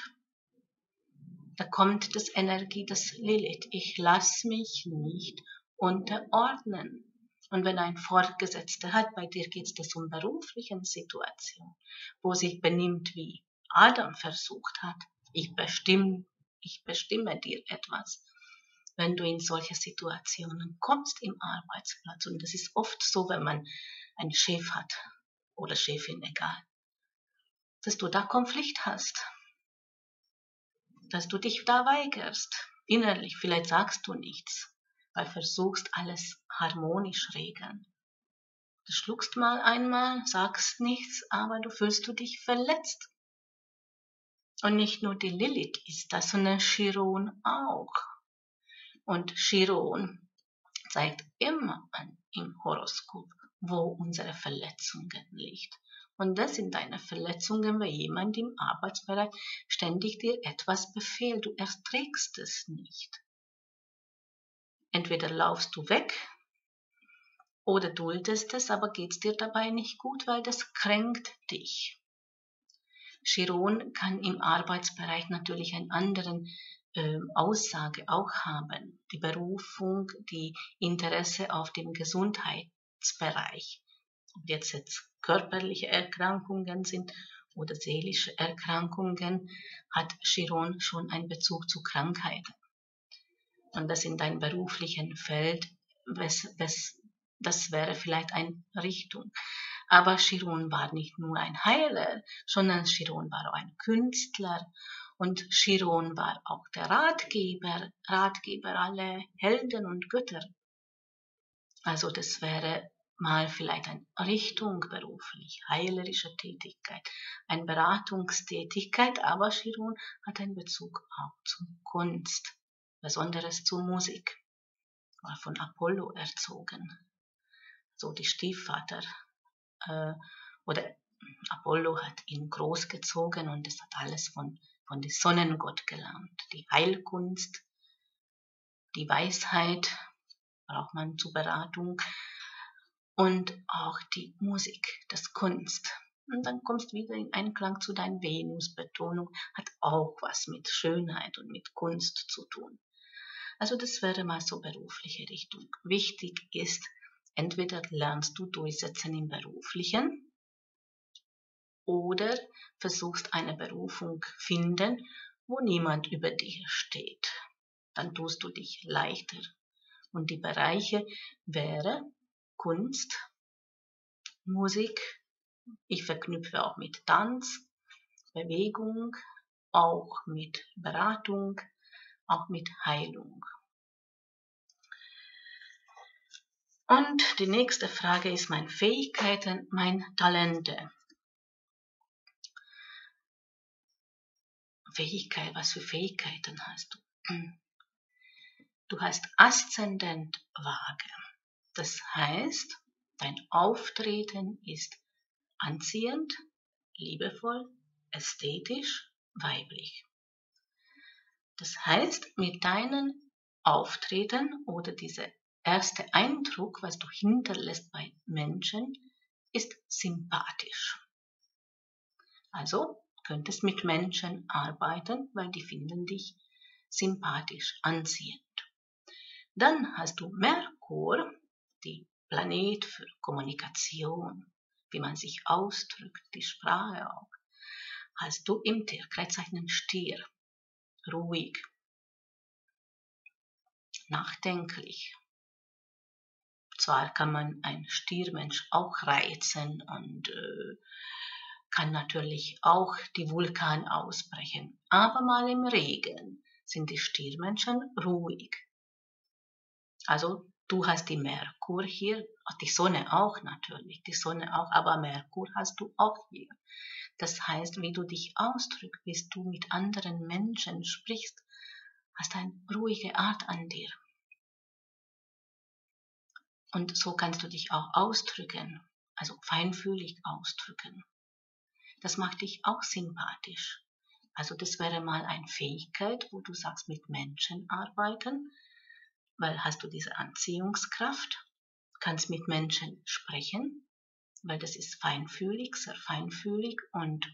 Da kommt das Energie des Lilith. Ich lasse mich nicht unterordnen. Und wenn ein Vorgesetzter hat, bei dir geht es um berufliche Situation, wo sich benimmt, wie Adam versucht hat, ich bestimme dir etwas. Wenn du in solche Situationen kommst im Arbeitsplatz, und das ist oft so, wenn man einen Chef hat oder Chefin, egal, dass du da Konflikt hast, dass du dich da weigerst, innerlich, vielleicht sagst du nichts, weil versuchst alles harmonisch regeln. Du schluckst mal einmal, sagst nichts, aber du fühlst du dich verletzt. Und nicht nur die Lilith ist das, sondern Chiron auch. Und Chiron zeigt immer an im Horoskop, wo unsere Verletzungen liegen. Und das sind deine Verletzungen, weil jemand im Arbeitsbereich ständig dir etwas befehlt. Du erträgst es nicht. Entweder laufst du weg oder duldest es, aber geht es dir dabei nicht gut, weil das kränkt dich. Chiron kann im Arbeitsbereich natürlich einen anderen Aussage auch haben. Die Berufung, die Interesse auf dem Gesundheitsbereich. Ob jetzt körperliche Erkrankungen sind oder seelische Erkrankungen, hat Chiron schon einen Bezug zu Krankheiten. Und das in deinem beruflichen Feld, das wäre vielleicht eine Richtung. Aber Chiron war nicht nur ein Heiler, sondern Chiron war auch ein Künstler und Chiron war auch der Ratgeber aller Helden und Götter. Also das wäre mal vielleicht eine Richtung beruflich, heilerische Tätigkeit, eine Beratungstätigkeit, aber Chiron hat einen Bezug auch zur Kunst, besonders zur Musik, war von Apollo erzogen, so die Stiefvater. Oder Apollo hat ihn großgezogen und es hat alles von dem Sonnengott gelernt. Die Heilkunst, die Weisheit braucht man zur Beratung und auch die Musik, das Kunst. Und dann kommst du wieder in Einklang zu deiner Venus-Betonung, hat auch was mit Schönheit und mit Kunst zu tun. Also das wäre mal so berufliche Richtung. Wichtig ist, entweder lernst du durchsetzen im Beruflichen, oder versuchst eine Berufung finden, wo niemand über dir steht. Dann tust du dich leichter. Und die Bereiche wäre Kunst, Musik, ich verknüpfe auch mit Tanz, Bewegung, auch mit Beratung, auch mit Heilung. Und die nächste Frage ist meine Fähigkeiten, meine Talente. Was für Fähigkeiten hast du? Du hast Aszendent Waage. Das heißt, dein Auftreten ist anziehend, liebevoll, ästhetisch, weiblich. Das heißt, mit deinen Auftreten oder dieser erste Eindruck, was du hinterlässt bei Menschen, ist sympathisch. Also könntest mit Menschen arbeiten, weil die finden dich sympathisch, anziehend. Dann hast du Merkur, die Planet für Kommunikation, wie man sich ausdrückt, die Sprache auch. Hast du im Tierkreiszeichen Stier, ruhig, nachdenklich. Zwar kann man ein Stiermensch auch reizen und kann natürlich auch die Vulkan ausbrechen, aber mal im Regen sind die Stiermenschen ruhig. Also du hast die Merkur hier, die Sonne auch natürlich, die Sonne auch, aber Merkur hast du auch hier. Das heißt, wie du dich ausdrückst, wie du mit anderen Menschen sprichst, hast eine ruhige Art an dir. Und so kannst du dich auch ausdrücken, also feinfühlig ausdrücken. Das macht dich auch sympathisch. Also das wäre mal eine Fähigkeit, wo du sagst, mit Menschen arbeiten, weil hast du diese Anziehungskraft, kannst mit Menschen sprechen, weil das ist feinfühlig, sehr feinfühlig und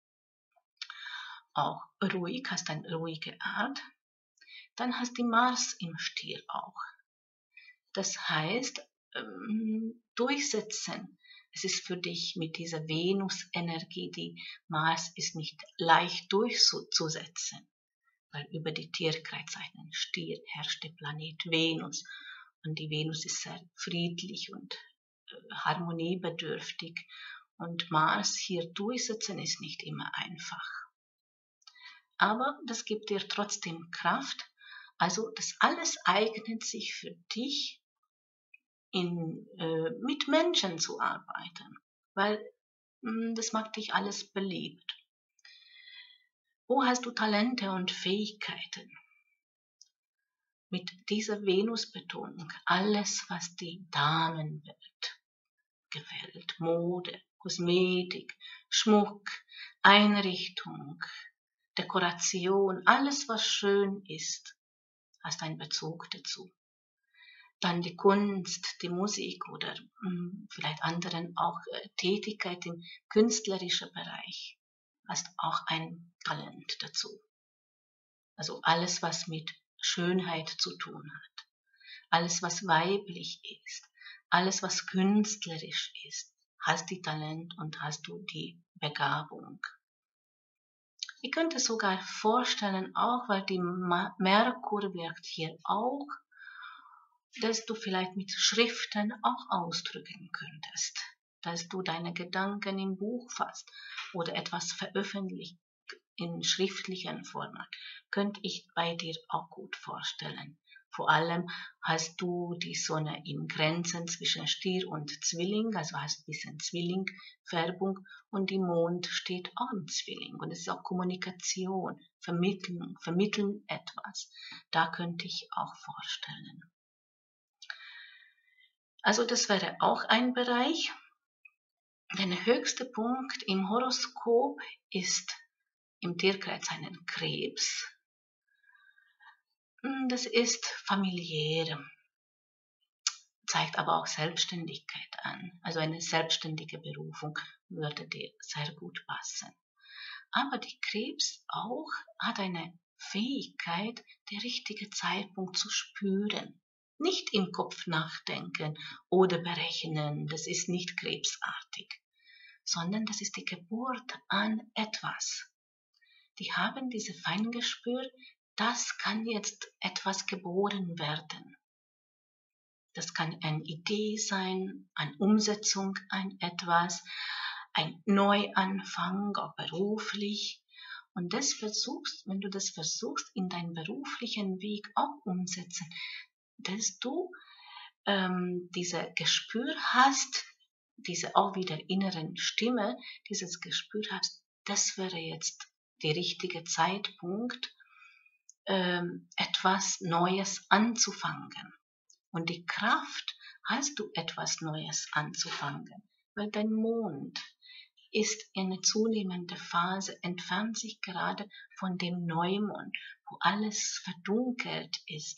auch ruhig, hast eine ruhige Art. Dann hast du Mars im Stier auch. Das heißt, durchsetzen. Es ist für dich mit dieser Venus-Energie, die Mars ist nicht leicht durchzusetzen, weil über die Tierkreiszeichen Stier herrscht der Planet Venus und die Venus ist sehr friedlich und harmoniebedürftig und Mars hier durchsetzen ist nicht immer einfach. Aber das gibt dir trotzdem Kraft, also das alles eignet sich für dich, mit Menschen zu arbeiten, weil das macht dich alles beliebt. Wo hast du Talente und Fähigkeiten? Mit dieser Venus-Betonung, alles, was die Damenwelt gefällt, Mode, Kosmetik, Schmuck, Einrichtung, Dekoration, alles, was schön ist, hast einen Bezug dazu. Dann die Kunst, die Musik oder vielleicht anderen auch Tätigkeit im künstlerischen Bereich, hast auch ein Talent dazu. Also alles, was mit Schönheit zu tun hat, alles, was weiblich ist, alles, was künstlerisch ist, hast die Talent und hast du die Begabung. Ich könnte sogar vorstellen, auch weil die Merkur wirkt hier auch, dass du vielleicht mit Schriften auch ausdrücken könntest, dass du deine Gedanken im Buch fasst oder etwas veröffentlicht in schriftlichen Format, könnte ich bei dir auch gut vorstellen. Vor allem hast du die Sonne in Grenzen zwischen Stier und Zwilling, also hast ein bisschen Zwillingfärbung und die Mond steht auch im Zwilling und es ist auch Kommunikation, vermitteln etwas. Da könnte ich auch vorstellen. Also das wäre auch ein Bereich. Der höchste Punkt im Horoskop ist im Tierkreiszeichen Krebs. Das ist familiär, zeigt aber auch Selbstständigkeit an. Also eine selbstständige Berufung würde dir sehr gut passen. Aber die Krebs auch hat eine Fähigkeit, den richtigen Zeitpunkt zu spüren. Nicht im Kopf nachdenken oder berechnen, das ist nicht krebsartig, sondern das ist die Geburt an etwas. Die haben dieses Feingespür, das kann jetzt etwas geboren werden. Das kann eine Idee sein, eine Umsetzung an etwas, ein Neuanfang, auch beruflich. Und das wenn du das versuchst, in deinen beruflichen Weg auch umsetzen, dass du dieses Gespür hast, diese auch wieder inneren Stimme, dieses Gespür hast, das wäre jetzt der richtige Zeitpunkt, etwas Neues anzufangen. Und die Kraft hast du, etwas Neues anzufangen, weil dein Mond ist in eine zunehmende Phase, entfernt sich gerade von dem Neumond, wo alles verdunkelt ist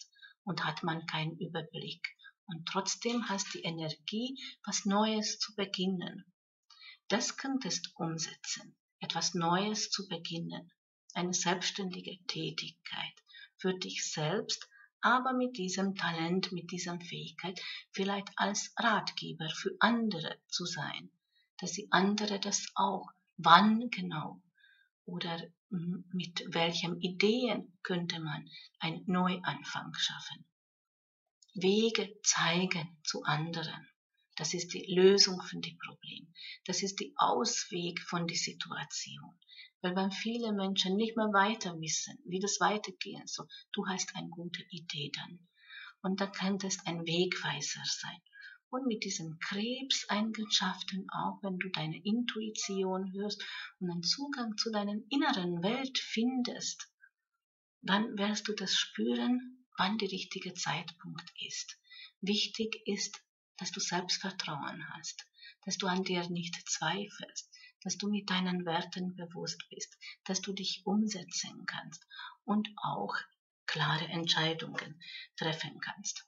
und hat man keinen Überblick. Und trotzdem hast du die Energie, was Neues zu beginnen. Das könntest du umsetzen, etwas Neues zu beginnen, eine selbstständige Tätigkeit für dich selbst, aber mit diesem Talent, mit dieser Fähigkeit vielleicht als Ratgeber für andere zu sein, dass die andere das auch, wann genau oder mit welchen Ideen könnte man einen Neuanfang schaffen. Wege zeigen zu anderen. Das ist die Lösung von dem Problem. Das ist der Ausweg von der Situation. Weil wenn viele Menschen nicht mehr weiter wissen, wie das weitergehen soll, du hast eine gute Idee dann. Und dann kann das ein Wegweiser sein. Und mit diesen Krebseigenschaften auch, wenn du deine Intuition hörst und einen Zugang zu deiner inneren Welt findest, dann wirst du das spüren, wann der richtige Zeitpunkt ist. Wichtig ist, dass du Selbstvertrauen hast, dass du an dir nicht zweifelst, dass du mit deinen Werten bewusst bist, dass du dich umsetzen kannst und auch klare Entscheidungen treffen kannst.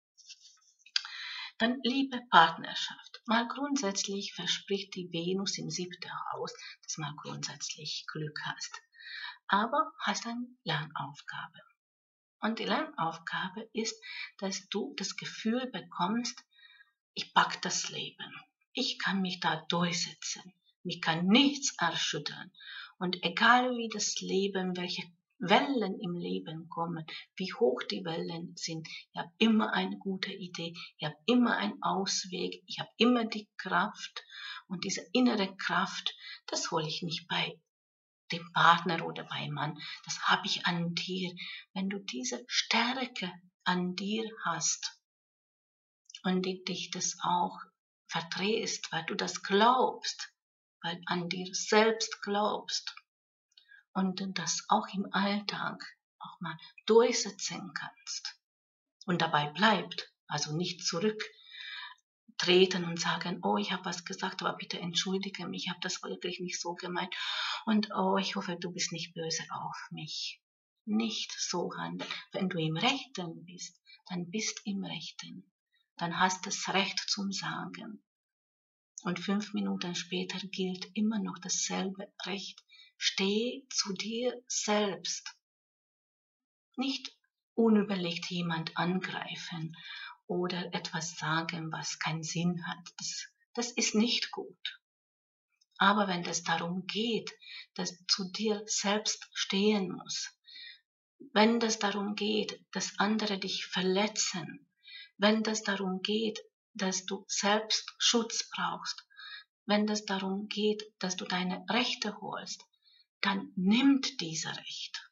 Dann Liebe, Partnerschaft. Mal grundsätzlich verspricht die Venus im 7. Haus, dass man grundsätzlich Glück hast. Aber hast eine Lernaufgabe. Und die Lernaufgabe ist, dass du das Gefühl bekommst, ich pack das Leben. Ich kann mich da durchsetzen. Mich kann nichts erschüttern. Und egal wie das Leben, welche Wellen im Leben kommen, wie hoch die Wellen sind, ich habe immer eine gute Idee, ich habe immer einen Ausweg, ich habe immer die Kraft. Und diese innere Kraft, das hole ich nicht bei dem Partner oder beim Mann, das habe ich an dir. Wenn du diese Stärke an dir hast und dich das auch verdrehst, weil du das glaubst, weil an dir selbst glaubst und das auch im Alltag auch mal durchsetzen kannst und dabei bleibt, also nicht zurücktreten und sagen, oh, ich habe was gesagt, aber bitte entschuldige mich, ich habe das wirklich nicht so gemeint und oh, ich hoffe, du bist nicht böse auf mich. Nicht so handeln. Wenn du im Rechten bist, dann bist im Rechten. Dann hast du das Recht zum Sagen. Und 5 Minuten später gilt immer noch dasselbe Recht. Steh zu dir selbst. Nicht unüberlegt jemand angreifen oder etwas sagen, was keinen Sinn hat. Das ist nicht gut. Aber wenn es darum geht, dass du zu dir selbst stehen musst, wenn es darum geht, dass andere dich verletzen, wenn es darum geht, dass du selbst Schutz brauchst, wenn es darum geht, dass du deine Rechte holst, dann nimmt dieser Recht.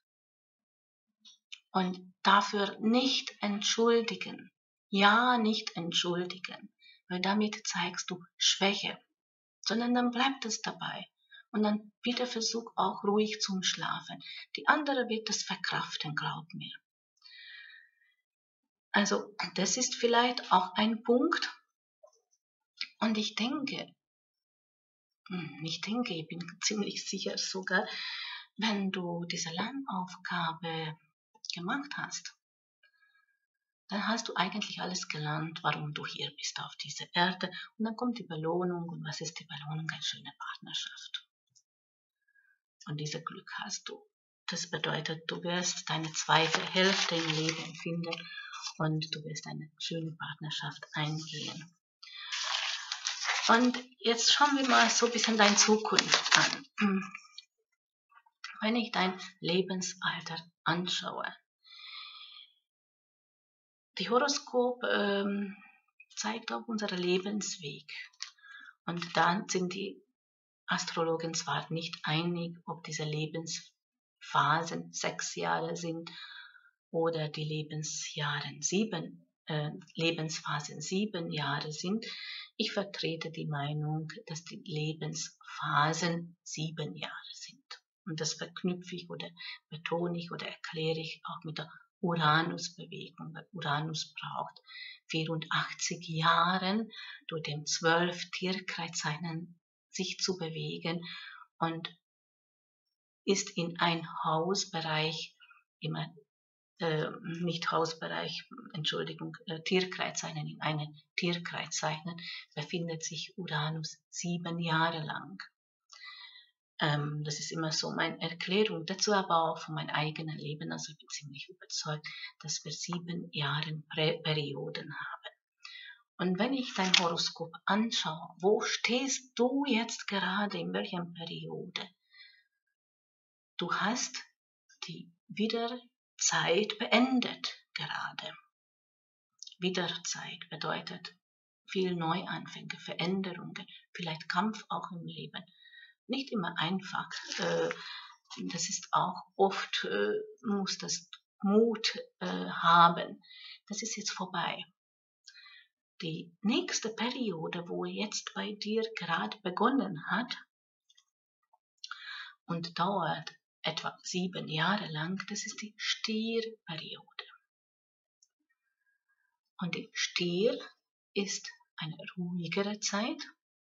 Und dafür nicht entschuldigen. Ja, nicht entschuldigen, weil damit zeigst du Schwäche, sondern dann bleibt es dabei. Und dann bitte versuch auch ruhig zum Schlafen. Die andere wird das verkraften, glaub mir. Also, das ist vielleicht auch ein Punkt. Und ich bin ziemlich sicher sogar, wenn du diese Lernaufgabe gemacht hast, dann hast du eigentlich alles gelernt, warum du hier bist auf dieser Erde. Und dann kommt die Belohnung. Und was ist die Belohnung? Eine schöne Partnerschaft. Und dieses Glück hast du. Das bedeutet, du wirst deine zweite Hälfte im Leben finden und du wirst eine schöne Partnerschaft eingehen. Und jetzt schauen wir mal so ein bisschen deine Zukunft an. Wenn ich dein Lebensalter anschaue, die Horoskop zeigt auch unseren Lebensweg. Und dann sind die Astrologen zwar nicht einig, ob diese Lebensphasen 6 Jahre sind oder die Lebensphasen 7 Jahre sind. Ich vertrete die Meinung, dass die Lebensphasen 7 Jahre sind. Und das verknüpfe ich oder betone ich oder erkläre ich auch mit der Uranus-Bewegung. Uranus braucht 84 Jahre durch den 12 Tierkreiszeichen sich zu bewegen und ist in ein Hausbereich immer nicht Hausbereich, Entschuldigung, Tierkreiszeichen, in einem Tierkreiszeichen befindet sich Uranus 7 Jahre lang. Das ist immer so meine Erklärung dazu, aber auch von meinem eigenen Leben. Also ich bin ziemlich überzeugt, dass wir 7 Jahre Perioden haben. Und wenn ich dein Horoskop anschaue, wo stehst du jetzt gerade, in welcher Periode? Du hast die Wiederzeit beendet gerade. Wiederzeit bedeutet viel Neuanfänge, Veränderungen, vielleicht Kampf auch im Leben. Nicht immer einfach. Das ist auch oft, muss das Mut haben. Das ist jetzt vorbei. Die nächste Periode, wo jetzt bei dir gerade begonnen hat und dauert etwa 7 Jahre lang, das ist die Stierperiode. Und die Stier ist eine ruhigere Zeit,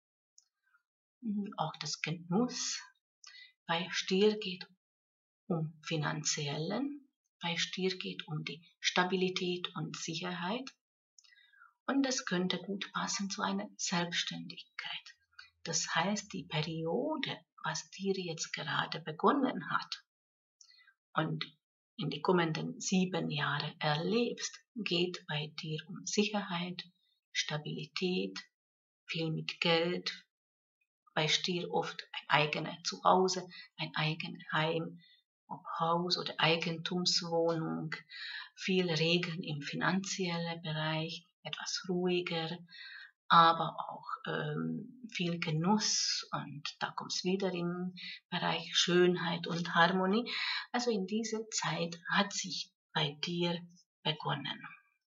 auch das Genuss. Bei Stier geht um Finanziellen, bei Stier geht um die Stabilität und Sicherheit. Und das könnte gut passen zu einer Selbstständigkeit. Das heißt, die Periode, was dir jetzt gerade begonnen hat und in die kommenden 7 Jahre erlebst, geht bei dir um Sicherheit, Stabilität, viel mit Geld, bei Stier oft ein eigenes Zuhause, ein eigenes Heim, ob Haus oder Eigentumswohnung, viel Regeln im finanziellen Bereich, etwas ruhiger, aber auch viel Genuss, und da kommt es wieder im Bereich Schönheit und Harmonie. Also in dieser Zeit hat sich bei dir begonnen.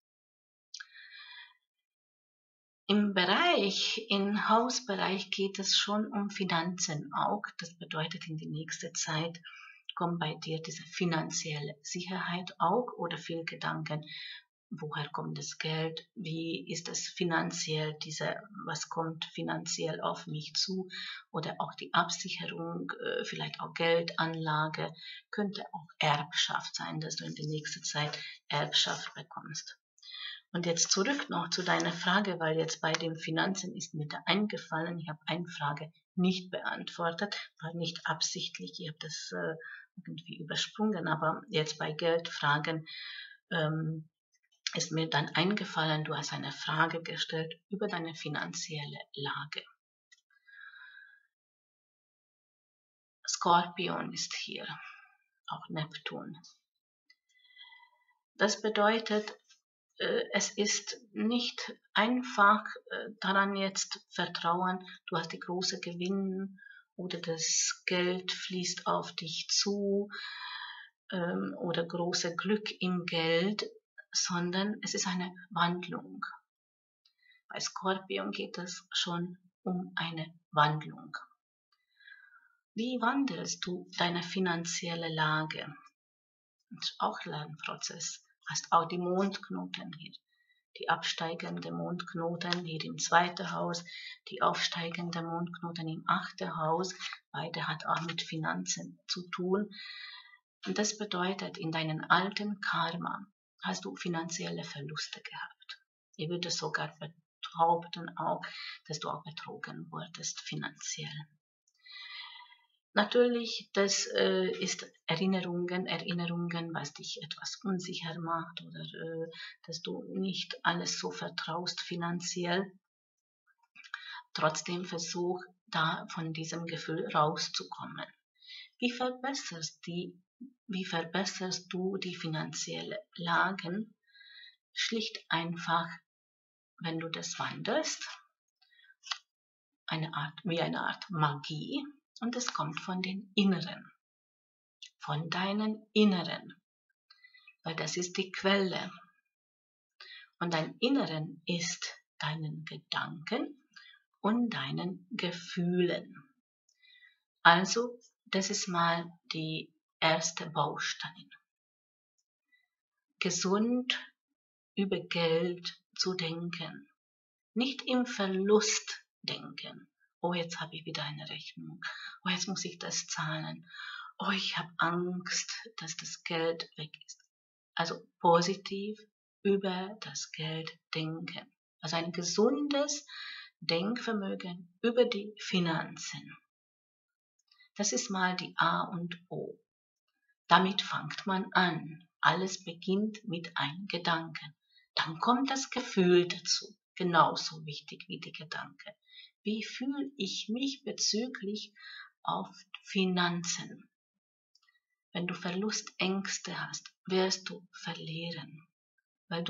Im Hausbereich geht es schon um Finanzen auch. Das bedeutet, in die nächste Zeit kommt bei dir diese finanzielle Sicherheit auch oder viel Gedanken, woher kommt das Geld, wie ist es finanziell, was kommt finanziell auf mich zu, oder auch die Absicherung, vielleicht auch Geldanlage, könnte auch Erbschaft sein, dass du in der nächsten Zeit Erbschaft bekommst. Und jetzt zurück noch zu deiner Frage, weil jetzt bei den Finanzen ist mir da eingefallen, ich habe eine Frage nicht beantwortet, war nicht absichtlich, ich habe das irgendwie übersprungen, aber jetzt bei Geldfragen ist mir dann eingefallen, du hast eine Frage gestellt über deine finanzielle Lage. Skorpion ist hier, auch Neptun. Das bedeutet, es ist nicht einfach daran jetzt vertrauen, du hast die große Gewinne oder das Geld fließt auf dich zu oder große Glück im Geld, sondern es ist eine Wandlung. Bei Skorpion geht es schon um eine Wandlung. Wie wandelst du deine finanzielle Lage? Das ist auch Lernprozess. Hast auch die Mondknoten hier. Die absteigende Mondknoten hier im 2. Haus, die aufsteigende Mondknoten im 8. Haus. Beide hat auch mit Finanzen zu tun. Und das bedeutet, in deinem alten Karma hast du finanzielle Verluste gehabt. Ich würde sogar behaupten auch, dass du auch betrogen wurdest finanziell. Natürlich, das ist Erinnerungen, was dich etwas unsicher macht oder dass du nicht alles so vertraust finanziell. Trotzdem versuch da von diesem Gefühl rauszukommen. Wie verbesserst du die finanzielle Lagen? Schlicht einfach, wenn du das wandelst, wie eine Art Magie. Und es kommt von den Inneren, von deinen Inneren, weil das ist die Quelle. Und dein Inneren ist deinen Gedanken und deinen Gefühlen. Also, das ist mal die erste Baustein. Gesund über Geld zu denken, nicht im Verlust denken. Oh, jetzt habe ich wieder eine Rechnung. Oh, jetzt muss ich das zahlen. Oh, ich habe Angst, dass das Geld weg ist. also positiv über das Geld denken. Also ein gesundes Denkvermögen über die Finanzen. Das ist mal die A und O. Damit fängt man an. Alles beginnt mit einem Gedanken. Dann kommt das Gefühl dazu. Genauso wichtig wie die Gedanke. Wie fühle ich mich bezüglich auf Finanzen? Wenn du Verlustängste hast, wirst du verlieren. Weil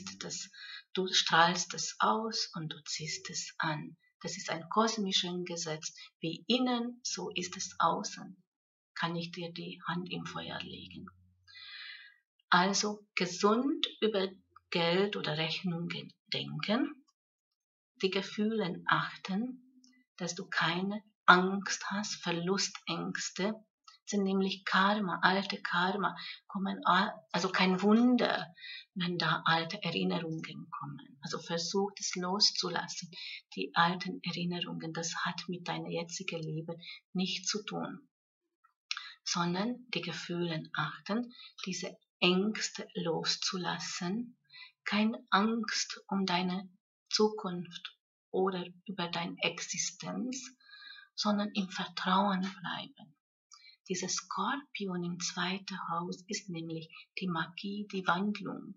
du strahlst es aus und du ziehst es an. Das ist ein kosmisches Gesetz. Wie innen, so ist es außen. Kann ich dir die Hand im Feuer legen. Also gesund über Geld oder Rechnungen denken, die Gefühle achten, dass du keine Angst hast, Verlustängste, sind nämlich Karma, alte Karma, also kein Wunder, wenn da alte Erinnerungen kommen. Also versuch es loszulassen, die alten Erinnerungen, das hat mit deinem jetzigen Leben nichts zu tun, sondern die Gefühle achten, diese Ängste loszulassen, keine Angst um deine Zukunft oder über deine Existenz, sondern im Vertrauen bleiben. Dieser Skorpion im 2. Haus ist nämlich die Magie, die Wandlung.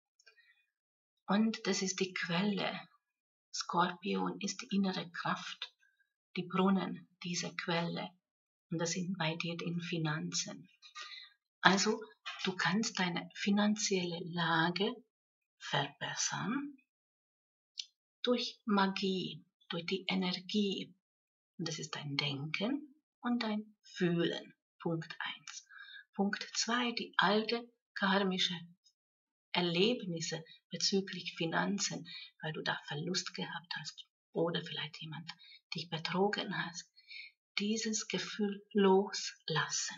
Und das ist die Quelle. Skorpion ist die innere Kraft, die Brunnen, diese Quelle. Und das sind bei dir die Finanzen. Also, du kannst deine finanzielle Lage verbessern durch Magie, durch die Energie. Und das ist dein Denken und dein Fühlen. Punkt 1. Punkt 2, die alte karmische Erlebnisse bezüglich Finanzen, weil du da Verlust gehabt hast oder vielleicht jemand dich betrogen hat. Dieses Gefühl loslassen.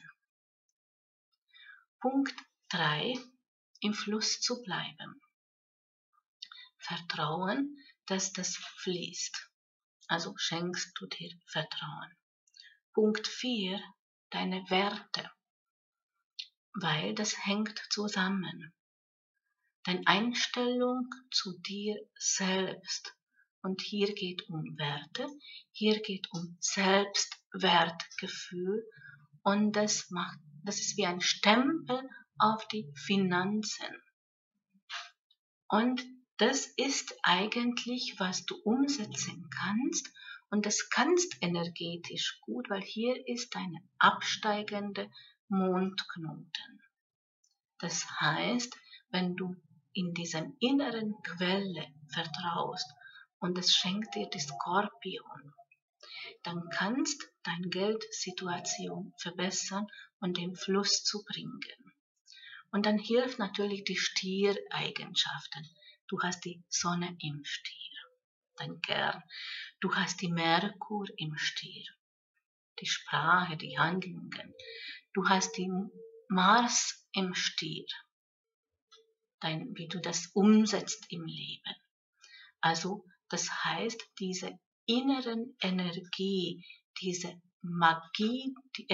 Punkt 3, im Fluss zu bleiben. Vertrauen, dass das fließt. Also schenkst du dir Vertrauen. Punkt 4, deine Werte, weil das hängt zusammen. Deine Einstellung zu dir selbst. Und hier geht um Werte, hier geht um Selbstwertgefühl und das ist wie ein Stempel auf die Finanzen. Und das ist eigentlich, was du umsetzen kannst und das kannst energetisch gut, weil hier ist eine absteigende Mondknoten. Das heißt, wenn du in diesem inneren Quelle vertraust und es schenkt dir die Skorpion, dann kannst deine Geldsituation verbessern und den Fluss zu bringen. Und dann hilft natürlich die Stiereigenschaften. Du hast die Sonne im Stier, dein Kern. Du hast die Merkur im Stier, die Sprache, die Handlungen. Du hast den Mars im Stier, wie du das umsetzt im Leben. Also das heißt, diese inneren Energie, diese Magie, die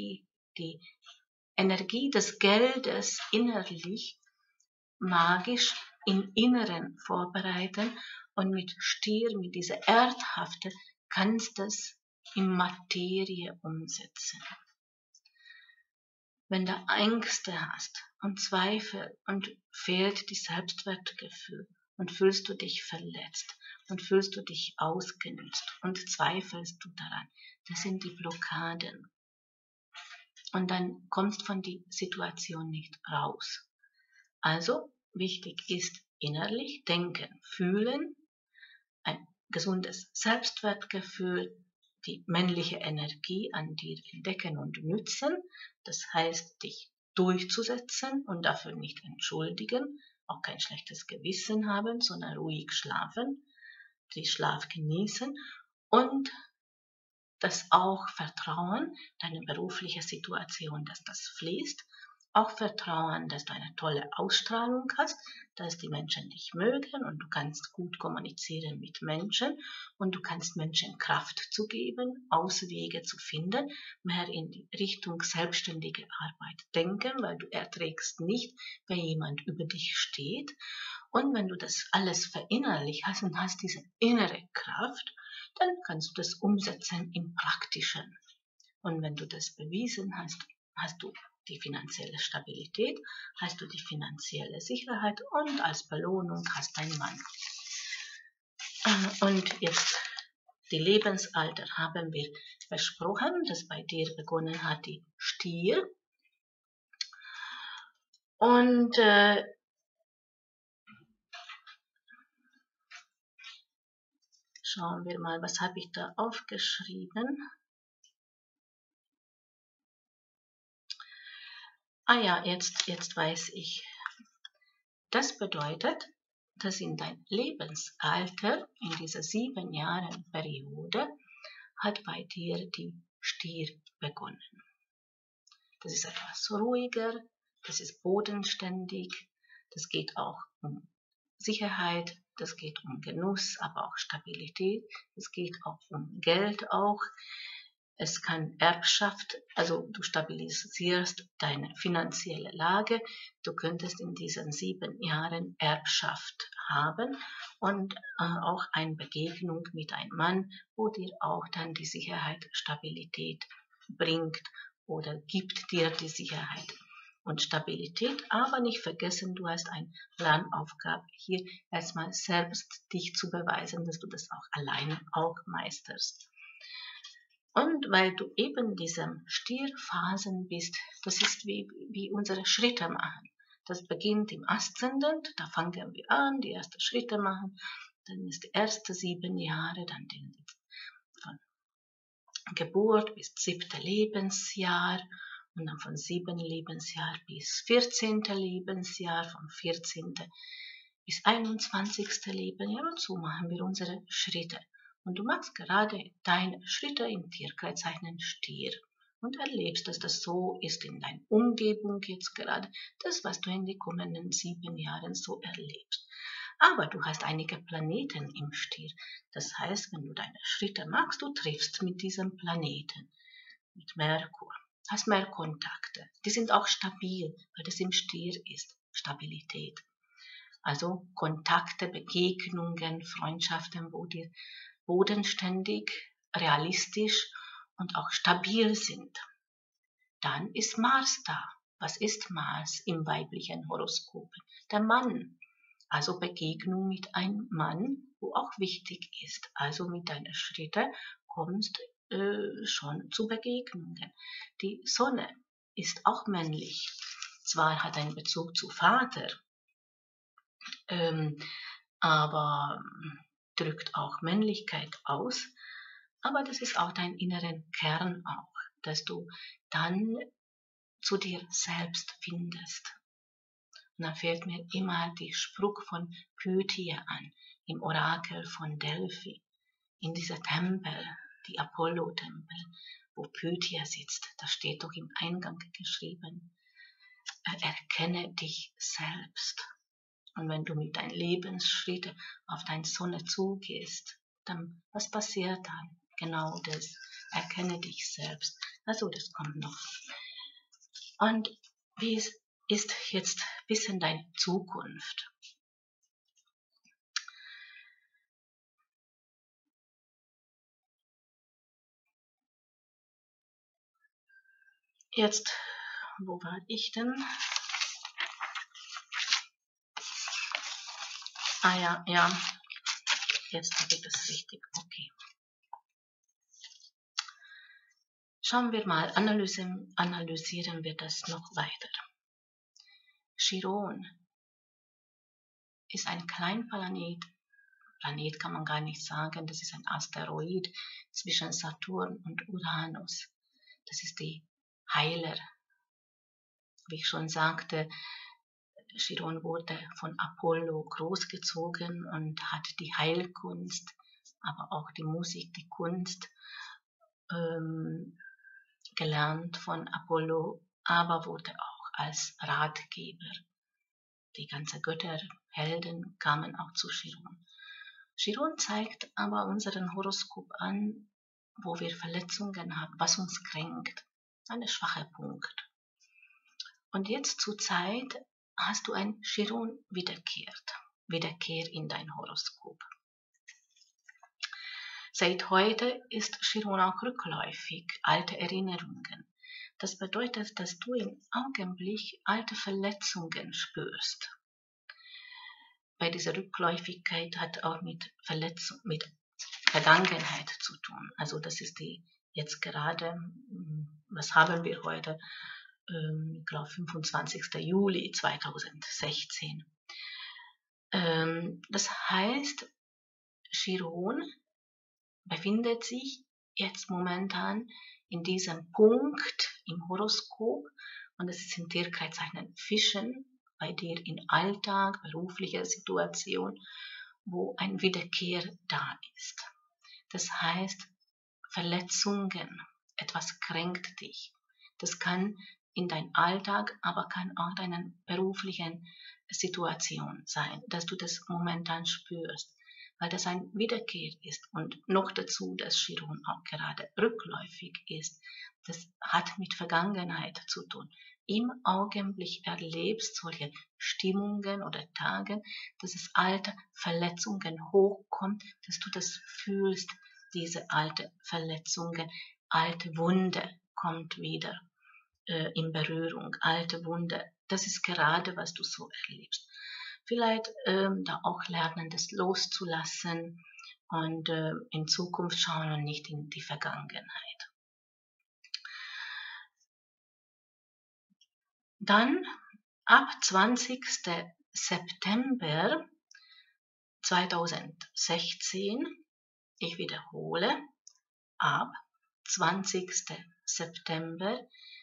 Energie des Geldes innerlich, magisch im Inneren vorbereiten und mit Stier, mit dieser Erdhafte, kannst du das in Materie umsetzen. Wenn du Ängste hast und Zweifel und fehlt das Selbstwertgefühl und fühlst du dich verletzt und fühlst du dich ausgenutzt und zweifelst du daran, das sind die Blockaden. Und dann kommst du von der Situation nicht raus. Also wichtig ist innerlich denken, fühlen, ein gesundes Selbstwertgefühl, die männliche Energie an dir entdecken und nützen. Das heißt, dich durchzusetzen und dafür nicht entschuldigen, auch kein schlechtes Gewissen haben, sondern ruhig schlafen, den Schlaf genießen und das auch Vertrauen, deine berufliche Situation, dass das fließt auch vertrauen, dass du eine tolle Ausstrahlung hast, dass die Menschen dich mögen und du kannst gut kommunizieren mit Menschen und du kannst Menschen Kraft zu geben, Auswege zu finden, mehr in die Richtung selbstständige Arbeit denken, weil du erträgst nicht, wenn jemand über dich steht. Und wenn du das alles verinnerlicht hast und hast diese innere Kraft, dann kannst du das umsetzen im Praktischen. Und wenn du das bewiesen hast, hast du die finanzielle Stabilität, hast du die finanzielle Sicherheit und als Belohnung hast dein Mann. Und jetzt die Lebensalter haben wir besprochen, dass bei dir begonnen hat die Stier. Und schauen wir mal, was habe ich da aufgeschrieben? Ah ja, jetzt weiß ich. Das bedeutet, dass in dein Lebensalter, in dieser 7 Jahren Periode, hat bei dir die Stier begonnen. Das ist etwas ruhiger, das ist bodenständig, das geht auch um Sicherheit, das geht um Genuss, aber auch Stabilität, es geht auch um Geld auch. Es kann Erbschaft, also du stabilisierst deine finanzielle Lage. Du könntest in diesen 7 Jahren Erbschaft haben und auch eine Begegnung mit einem Mann, wo dir auch dann die Sicherheit, Stabilität bringt oder gibt dir die Sicherheit und Stabilität. Aber nicht vergessen, du hast eine Lernaufgabe hier, erstmal selbst dich zu beweisen, dass du das auch alleine auch meisterst. Und weil du eben diesem Stierphasen bist, das ist wie unsere Schritte machen. Das beginnt im Aszendent, da fangen wir an, die ersten Schritte machen. Dann ist die erste 7 Jahre, dann von Geburt bis 7. Lebensjahr und dann von 7. Lebensjahr bis 14. Lebensjahr, von 14. bis 21. Lebensjahr und so machen wir unsere Schritte. Und du machst gerade deine Schritte im Tierkreiszeichen Stier und erlebst, dass das so ist in deiner Umgebung jetzt gerade, das, was du in den kommenden 7 Jahren so erlebst. Aber du hast einige Planeten im Stier. Das heißt, wenn du deine Schritte machst, du triffst mit diesem Planeten, mit Merkur, hast mehr Kontakte. Die sind auch stabil, weil das im Stier ist, Stabilität. Also Kontakte, Begegnungen, Freundschaften, wo die bodenständig, realistisch und auch stabil sind. Dann ist Mars da. Was ist Mars im weiblichen Horoskop? Der Mann. Also Begegnung mit einem Mann, wo auch wichtig ist. Also mit deinen Schritten kommst schon zu Begegnungen. Die Sonne ist auch männlich. Zwar hat einen Bezug zu Vater, aber drückt auch Männlichkeit aus. Aber das ist auch dein inneren Kern auch, dass du dann zu dir selbst findest. Und dann fällt mir immer der Spruch von Pythia an, im Orakel von Delphi, in dieser Tempel, die Apollo-Tempel, wo Pythia sitzt. Da steht doch im Eingang geschrieben, erkenne dich selbst. Und wenn du mit deinen Lebensschritten auf deine Sonne zugehst, dann, was passiert dann? Genau das, erkenne dich selbst. Also das kommt noch. Und wie ist jetzt ein bisschen deine Zukunft? Jetzt, wo war ich denn? Ah ja, ja, jetzt habe ich das richtig. Okay. Schauen wir mal, analysieren wir das noch weiter. Chiron ist ein Kleinplanet. Planet kann man gar nicht sagen, das ist ein Asteroid zwischen Saturn und Uranus. Das ist die Heiler. Wie ich schon sagte, Chiron wurde von Apollo großgezogen und hat die Heilkunst, aber auch die Musik, die Kunst gelernt von Apollo, aber wurde auch als Ratgeber. Die ganzen Götterhelden kamen auch zu Chiron. Chiron zeigt aber unseren Horoskop an, wo wir Verletzungen haben, was uns kränkt, ein schwacher Punkt. Und jetzt zur Zeit hast du ein Chiron-Wiederkehr in dein Horoskop. Seit heute ist Chiron auch rückläufig, alte Erinnerungen. Das bedeutet, dass du im Augenblick alte Verletzungen spürst. Bei dieser Rückläufigkeit hat auch mit Vergangenheit zu tun. Also das ist die jetzt gerade, was haben wir heute? Ich glaube 25. Juli 2016. Das heißt, Chiron befindet sich jetzt momentan in diesem Punkt im Horoskop und es ist im Tierkreiszeichen Fischen, bei dir in Alltag, beruflicher Situation, wo ein Wiederkehr da ist. Das heißt, Verletzungen, etwas kränkt dich. Das kann in deinem Alltag, aber kann auch deiner beruflichen Situation sein, dass du das momentan spürst, weil das ein Wiederkehr ist und noch dazu, dass Chiron auch gerade rückläufig ist. Das hat mit Vergangenheit zu tun. Im Augenblick erlebst solche Stimmungen oder Tage, dass es alte Verletzungen hochkommt, dass du das fühlst, diese alte Verletzungen, alte Wunde kommt wieder in Berührung, alte Wunde. Das ist gerade, was du so erlebst. Vielleicht da auch lernen, das loszulassen und in Zukunft schauen und nicht in die Vergangenheit. Dann ab 20. September 2016, ich wiederhole, ab 20. September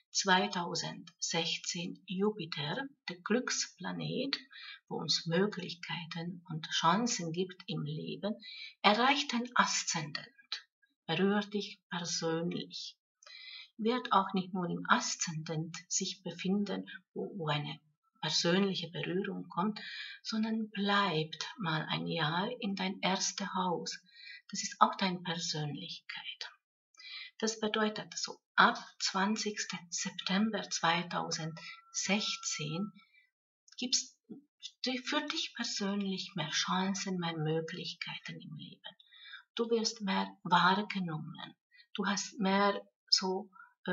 2016 Jupiter, der Glücksplanet, wo uns Möglichkeiten und Chancen gibt im Leben, erreicht den Aszendent, berührt dich persönlich. Wird auch nicht nur im Aszendent sich befinden, wo eine persönliche Berührung kommt, sondern bleibt mal ein Jahr in dein erstes Haus. Das ist auch deine Persönlichkeit. Das bedeutet, so ab 20. September 2016 gibt es für dich persönlich mehr Chancen, mehr Möglichkeiten im Leben. Du wirst mehr wahrgenommen. Du hast mehr so,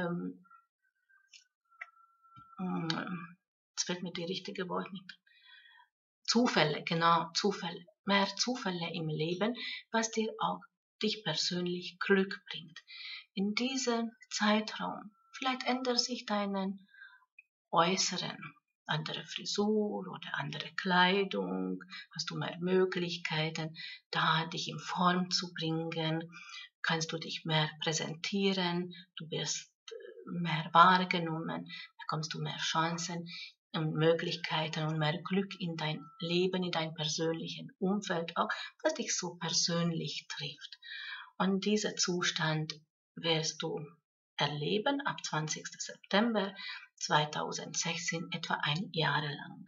jetzt fällt mir die richtige Wort nicht. Zufälle, genau, Zufälle. Mehr Zufälle im Leben, was dir auch dich persönlich Glück bringt. In diesem Zeitraum, vielleicht ändert sich deinen Äußeren, andere Frisur oder andere Kleidung, hast du mehr Möglichkeiten, da dich in Form zu bringen, kannst du dich mehr präsentieren, du wirst mehr wahrgenommen, bekommst du mehr Chancen und Möglichkeiten und mehr Glück in dein Leben, in dein persönlichen Umfeld auch, was dich so persönlich trifft. Und dieser Zustand wirst du erleben ab 20. September 2016, etwa ein Jahr lang.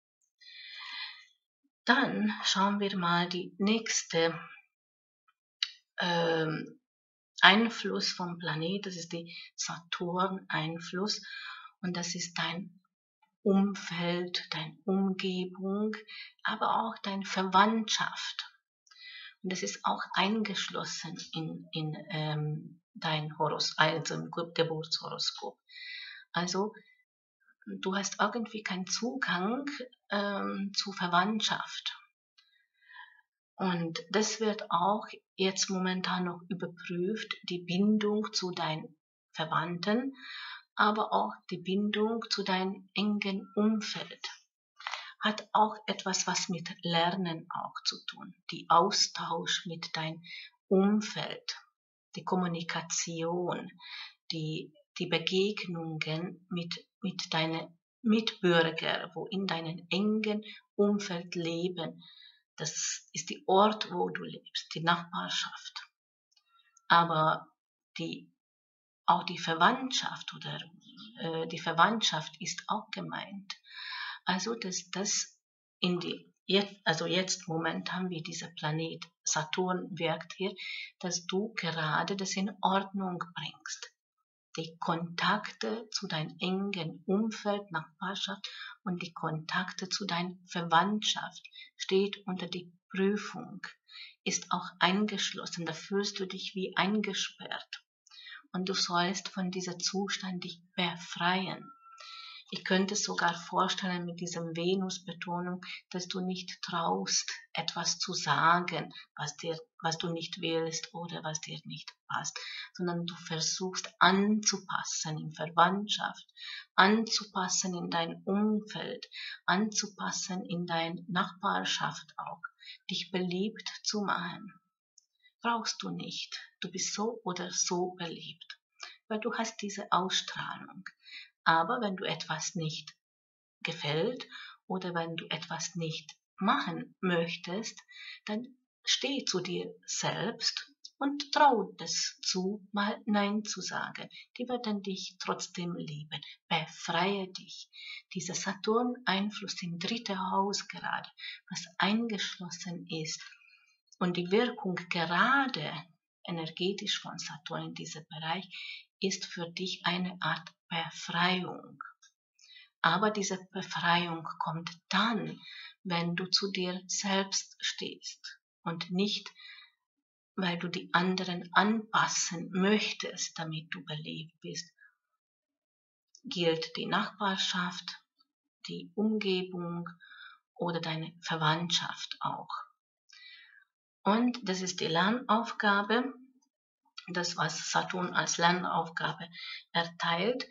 Dann schauen wir mal die nächste Einfluss vom Planet, das ist die Saturn-Einfluss und das ist dein Umfeld, deine Umgebung, aber auch deine Verwandtschaft. Und das ist auch eingeschlossen in dein Geburtshoroskop. Also du hast irgendwie keinen Zugang zu Verwandtschaft. Und das wird auch jetzt momentan noch überprüft, die Bindung zu deinen Verwandten, aber auch die Bindung zu deinem engen Umfeld. Hat auch etwas, was mit Lernen auch zu tun. Die Austausch mit deinem Umfeld, die Kommunikation, die Begegnungen mit deinen Mitbürgern, wo in deinem engen Umfeld leben. Das ist der Ort, wo du lebst, die Nachbarschaft. Aber die auch die Verwandtschaft oder die Verwandtschaft ist auch gemeint. Also dass das jetzt momentan wie dieser Planet Saturn wirkt hier, dass du gerade das in Ordnung bringst. Die Kontakte zu deinem engen Umfeld, Nachbarschaft und die Kontakte zu deiner Verwandtschaft steht unter die Prüfung, ist auch eingeschlossen. Da fühlst du dich wie eingesperrt und du sollst von diesem Zustand dich befreien. Ich könnte es sogar vorstellen mit diesem Venus-Betonung, dass du nicht traust, etwas zu sagen, was du nicht willst oder was dir nicht passt, sondern du versuchst anzupassen in Verwandtschaft, anzupassen in dein Umfeld, anzupassen in deine Nachbarschaft auch, dich beliebt zu machen. Brauchst du nicht. Du bist so oder so beliebt, weil du hast diese Ausstrahlung. Aber wenn du etwas nicht gefällt oder wenn du etwas nicht machen möchtest, dann steh zu dir selbst und trau es zu, mal Nein zu sagen. Die werden dich trotzdem lieben. Befreie dich. Dieser Saturn-Einfluss im 3. Haus gerade, was eingeschlossen ist und die Wirkung gerade energetisch von Saturn in diesem Bereich ist für dich eine Art Befreiung. Aber diese Befreiung kommt dann, wenn du zu dir selbst stehst und nicht, weil du die anderen anpassen möchtest, damit du beliebt bist. Gilt die Nachbarschaft, die Umgebung oder deine Verwandtschaft auch. Und das ist die Lernaufgabe, das was Saturn als Lernaufgabe erteilt,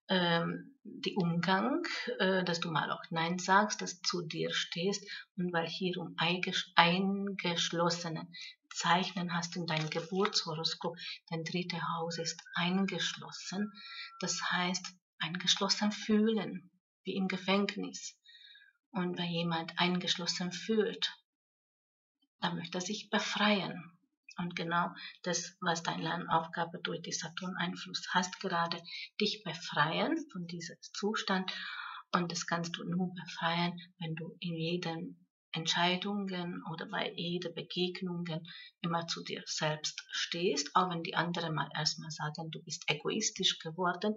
die Umgang, dass du mal auch Nein sagst, dass du zu dir stehst und weil hier um eingeschlossene Zeichen hast in deinem Geburtshoroskop, dein 3. Haus ist eingeschlossen, das heißt eingeschlossen fühlen, wie im Gefängnis. Und wenn jemand eingeschlossen fühlt, dann möchte er sich befreien. Und genau das, was deine Lernaufgabe durch den Saturn-Einfluss hast, gerade dich befreien von diesem Zustand. Und das kannst du nur befreien, wenn du in jeden Entscheidungen oder bei jeder Begegnungen immer zu dir selbst stehst, auch wenn die anderen mal erstmal sagen, du bist egoistisch geworden.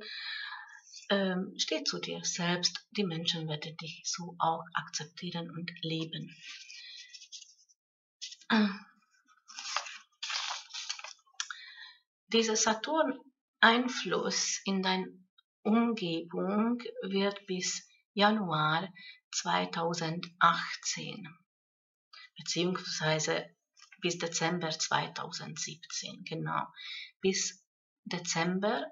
Steh zu dir selbst, die Menschen werden dich so auch akzeptieren und lieben. Dieser Saturn-Einfluss in deine Umgebung wird bis Januar 2018 beziehungsweise bis Dezember 2017, genau. Bis Dezember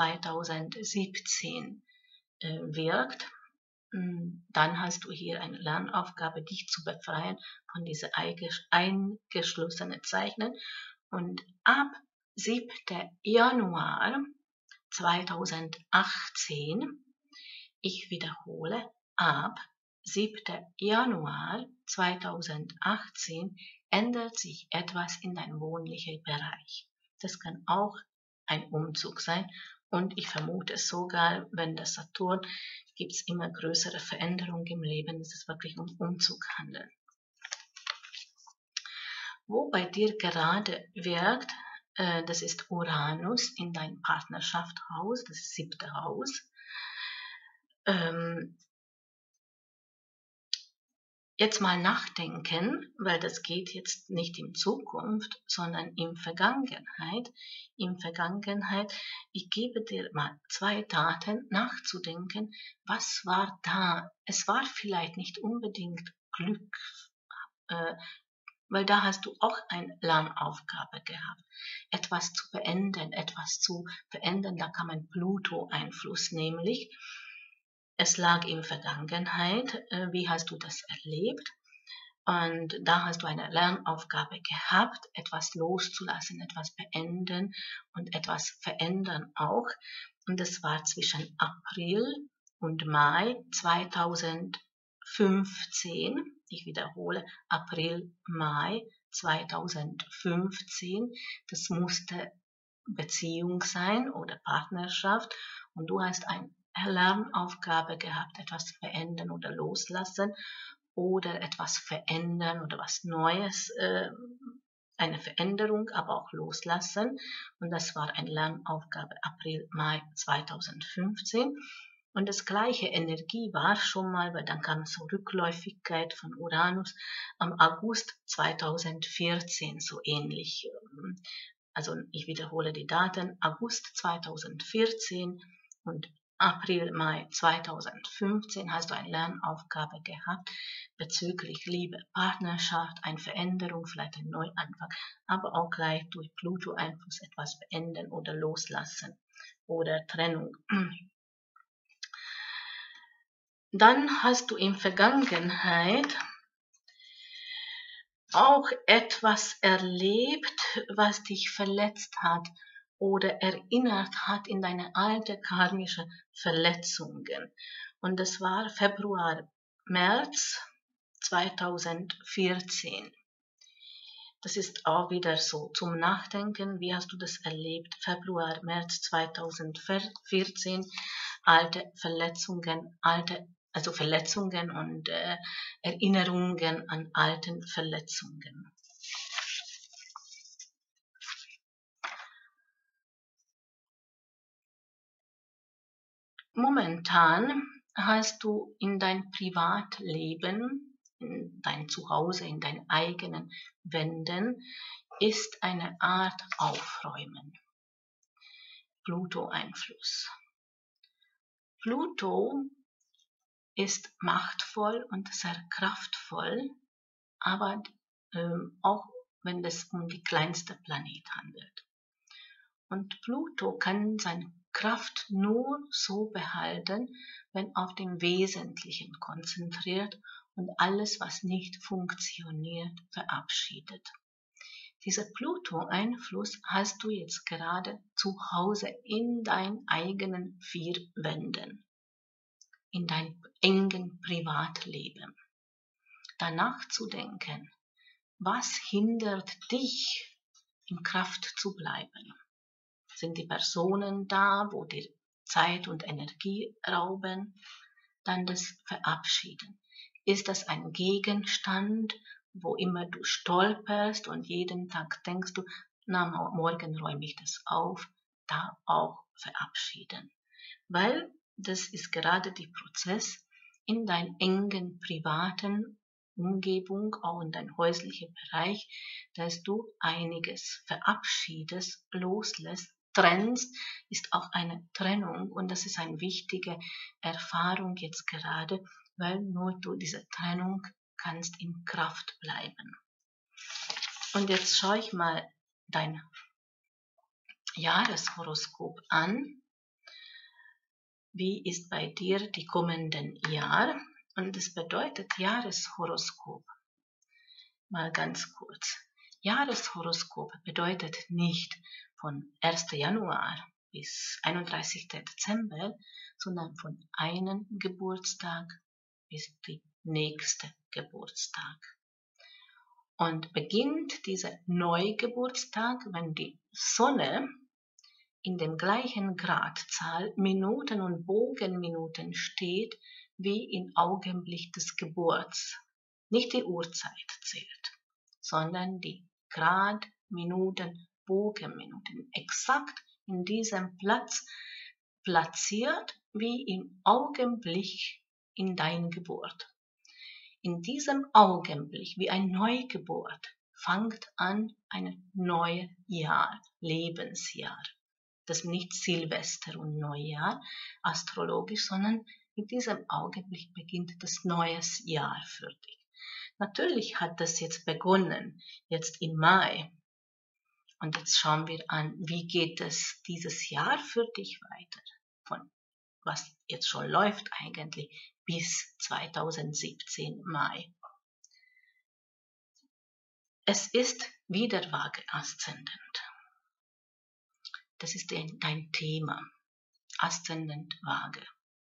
2017 wirkt. Dann hast du hier eine Lernaufgabe, dich zu befreien von diesen eingeschlossenen Zeichen. Und ab 7. Januar 2018, ich wiederhole, ab 7. Januar 2018 ändert sich etwas in deinem wohnlichen Bereich. Das kann auch ein Umzug sein und ich vermute sogar, wenn der Saturn, gibt es immer größere Veränderungen im Leben, dass es wirklich um Umzug handelt. Wo bei dir gerade wirkt, das ist Uranus in deinem Partnerschaftshaus, das 7. Haus. Jetzt mal nachdenken, weil das geht jetzt nicht in Zukunft, sondern in Vergangenheit. In Vergangenheit, ich gebe dir mal 2 Daten nachzudenken, was war da? Es war vielleicht nicht unbedingt Glück, weil da hast du auch eine Lernaufgabe gehabt. Etwas zu beenden, da kam ein Pluto-Einfluss, nämlich es lag in Vergangenheit, wie hast du das erlebt? Und da hast du eine Lernaufgabe gehabt, etwas loszulassen, etwas beenden und etwas verändern auch. Und das war zwischen April und Mai 2015. Ich wiederhole, April, Mai 2015. Das musste Beziehung sein oder Partnerschaft und du hast eine Lernaufgabe gehabt, etwas verändern oder loslassen oder etwas verändern oder was Neues, eine Veränderung, aber auch loslassen. Und das war eine Lernaufgabe April, Mai 2015. Und das gleiche Energie war schon mal, weil dann kam so Rückläufigkeit von Uranus am August 2014 so ähnlich. Also ich wiederhole die Daten, August 2014 und April, Mai 2015 hast du eine Lernaufgabe gehabt bezüglich Liebe, Partnerschaft, eine Veränderung, vielleicht ein Neuanfang, aber auch gleich durch Pluto-Einfluss etwas verändern oder loslassen oder Trennung. Dann hast du in Vergangenheit auch etwas erlebt, was dich verletzt hat oder erinnert hat in deine alte karmische Verletzungen. Und das war Februar, März 2014. Das ist auch wieder so zum Nachdenken. Wie hast du das erlebt? Februar, März 2014, alte Verletzungen, also Verletzungen und Erinnerungen an alten Verletzungen. Momentan hast du in dein Privatleben, in dein Zuhause, in deinen eigenen Wänden, ist eine Art Aufräumen. Pluto-Einfluss. Pluto ist machtvoll und sehr kraftvoll, aber auch wenn es um die kleinste Planet handelt. Und Pluto kann seine Kraft nur so behalten, wenn auf dem Wesentlichen konzentriert und alles, was nicht funktioniert, verabschiedet. Dieser Pluto-Einfluss hast du jetzt gerade zu Hause in deinen eigenen vier Wänden, in deinem engen Privatleben. Danach zu denken, was hindert dich, in Kraft zu bleiben? Sind die Personen da, wo dir Zeit und Energie rauben? Dann das Verabschieden. Ist das ein Gegenstand, wo immer du stolperst und jeden Tag denkst du, na, morgen räume ich das auf, da auch verabschieden. Weil das ist gerade der Prozess in deinem engen privaten Umgebung, auch in deinem häuslichen Bereich, dass du einiges verabschiedest, loslässt, trennst, ist auch eine Trennung und das ist eine wichtige Erfahrung jetzt gerade, weil nur du diese Trennung kannst in Kraft bleiben. Und jetzt schaue ich mal dein Jahreshoroskop an. Wie ist bei dir die kommenden Jahr? Und das bedeutet Jahreshoroskop. Mal ganz kurz. Jahreshoroskop bedeutet nicht von 1. Januar bis 31. Dezember, sondern von einem Geburtstag bis der nächste Geburtstag. Und beginnt dieser Neugeburtstag, wenn die Sonne in dem gleichen Gradzahl Minuten und Bogenminuten steht, wie im Augenblick des Geburts. Nicht die Uhrzeit zählt, sondern die Grad, Minuten, Bogenminuten. Exakt in diesem Platz platziert, wie im Augenblick in dein Geburt. In diesem Augenblick, wie ein Neugeburt, fängt an ein neues Jahr, Lebensjahr. Das ist nicht Silvester und Neujahr astrologisch, sondern in diesem Augenblick beginnt das neue Jahr für dich. Natürlich hat das jetzt begonnen, jetzt im Mai. Und jetzt schauen wir an, wie geht es dieses Jahr für dich weiter? Von was jetzt schon läuft eigentlich bis 2017 Mai. Es ist wieder Waage-Aszendent. Das ist dein Thema. Aszendent Waage.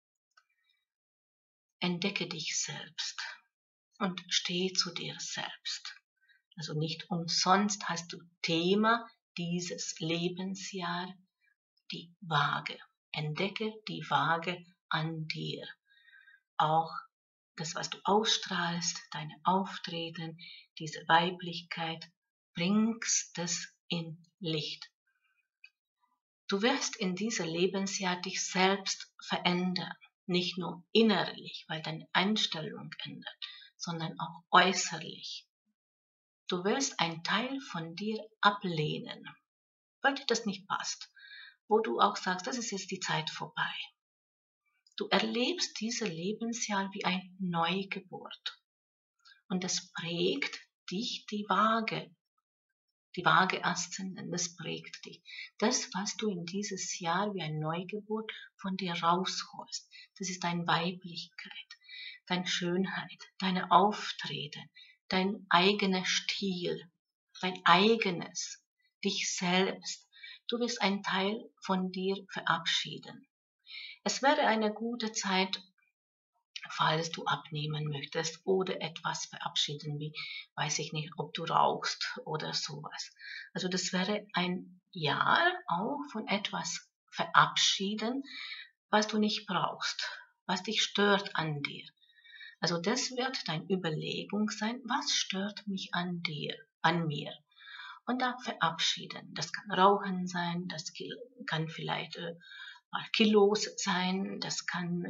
Entdecke dich selbst und stehe zu dir selbst. Also nicht umsonst hast du Thema dieses Lebensjahr die Waage. Entdecke die Waage an dir. Auch das, was du ausstrahlst, deine Auftreten, diese Weiblichkeit, bringst es in Licht. Du wirst in diesem Lebensjahr dich selbst verändern, nicht nur innerlich, weil deine Einstellung ändert, sondern auch äußerlich. Du wirst einen Teil von dir ablehnen, weil dir das nicht passt, wo du auch sagst, das ist jetzt die Zeit vorbei. Du erlebst dieses Lebensjahr wie eine Neugeburt und es prägt dich die Waage Aszendent, das prägt dich. Das, was du in dieses Jahr wie eine Neugeburt von dir rausholst, das ist deine Weiblichkeit, deine Schönheit, deine Auftreten, dein eigener Stil, dein eigenes, dich selbst. Du wirst einen Teil von dir verabschieden. Es wäre eine gute Zeit, falls du abnehmen möchtest oder etwas verabschieden, wie, weiß ich nicht, ob du rauchst oder sowas. Also das wäre ein Jahr auch von etwas verabschieden, was du nicht brauchst, was dich stört an dir. Also das wird deine Überlegung sein, was stört mich an dir, an mir? Und da verabschieden. Das kann Rauchen sein, das kann vielleicht mal Kilos sein, das kann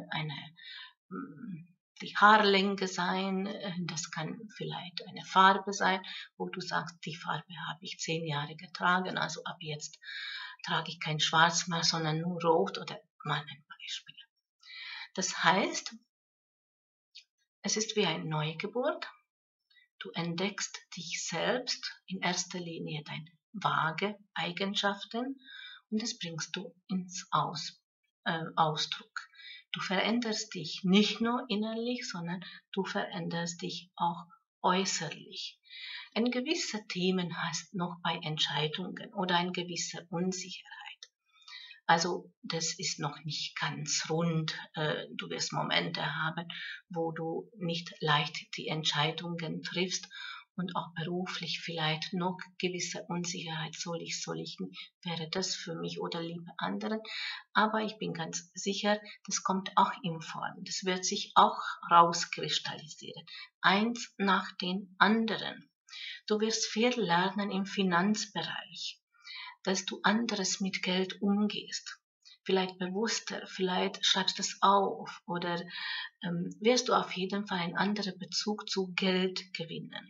die Haarlänge sein, das kann vielleicht eine Farbe sein, wo du sagst, die Farbe habe ich 10 Jahre getragen, also ab jetzt trage ich kein Schwarz mehr, sondern nur Rot oder mal ein Beispiel. Das heißt, es ist wie eine Neugeburt. Du entdeckst dich selbst, in erster Linie deine vage Eigenschaften und das bringst du ins Ausdruck. Du veränderst dich nicht nur innerlich, sondern du veränderst dich auch äußerlich. Ein gewisser Themen hast noch bei Entscheidungen oder eine gewisse Unsicherheit. Also das ist noch nicht ganz rund. Du wirst Momente haben, wo du nicht leicht die Entscheidungen triffst und auch beruflich vielleicht noch gewisse Unsicherheit, soll ich nicht, wäre das für mich oder lieber anderen. Aber ich bin ganz sicher, das kommt auch in Form. Das wird sich auch rauskristallisieren. Eins nach dem anderen. Du wirst viel lernen im Finanzbereich, dass du anderes mit Geld umgehst. Vielleicht bewusster, vielleicht schreibst du es auf oder wirst du auf jeden Fall einen anderen Bezug zu Geld gewinnen.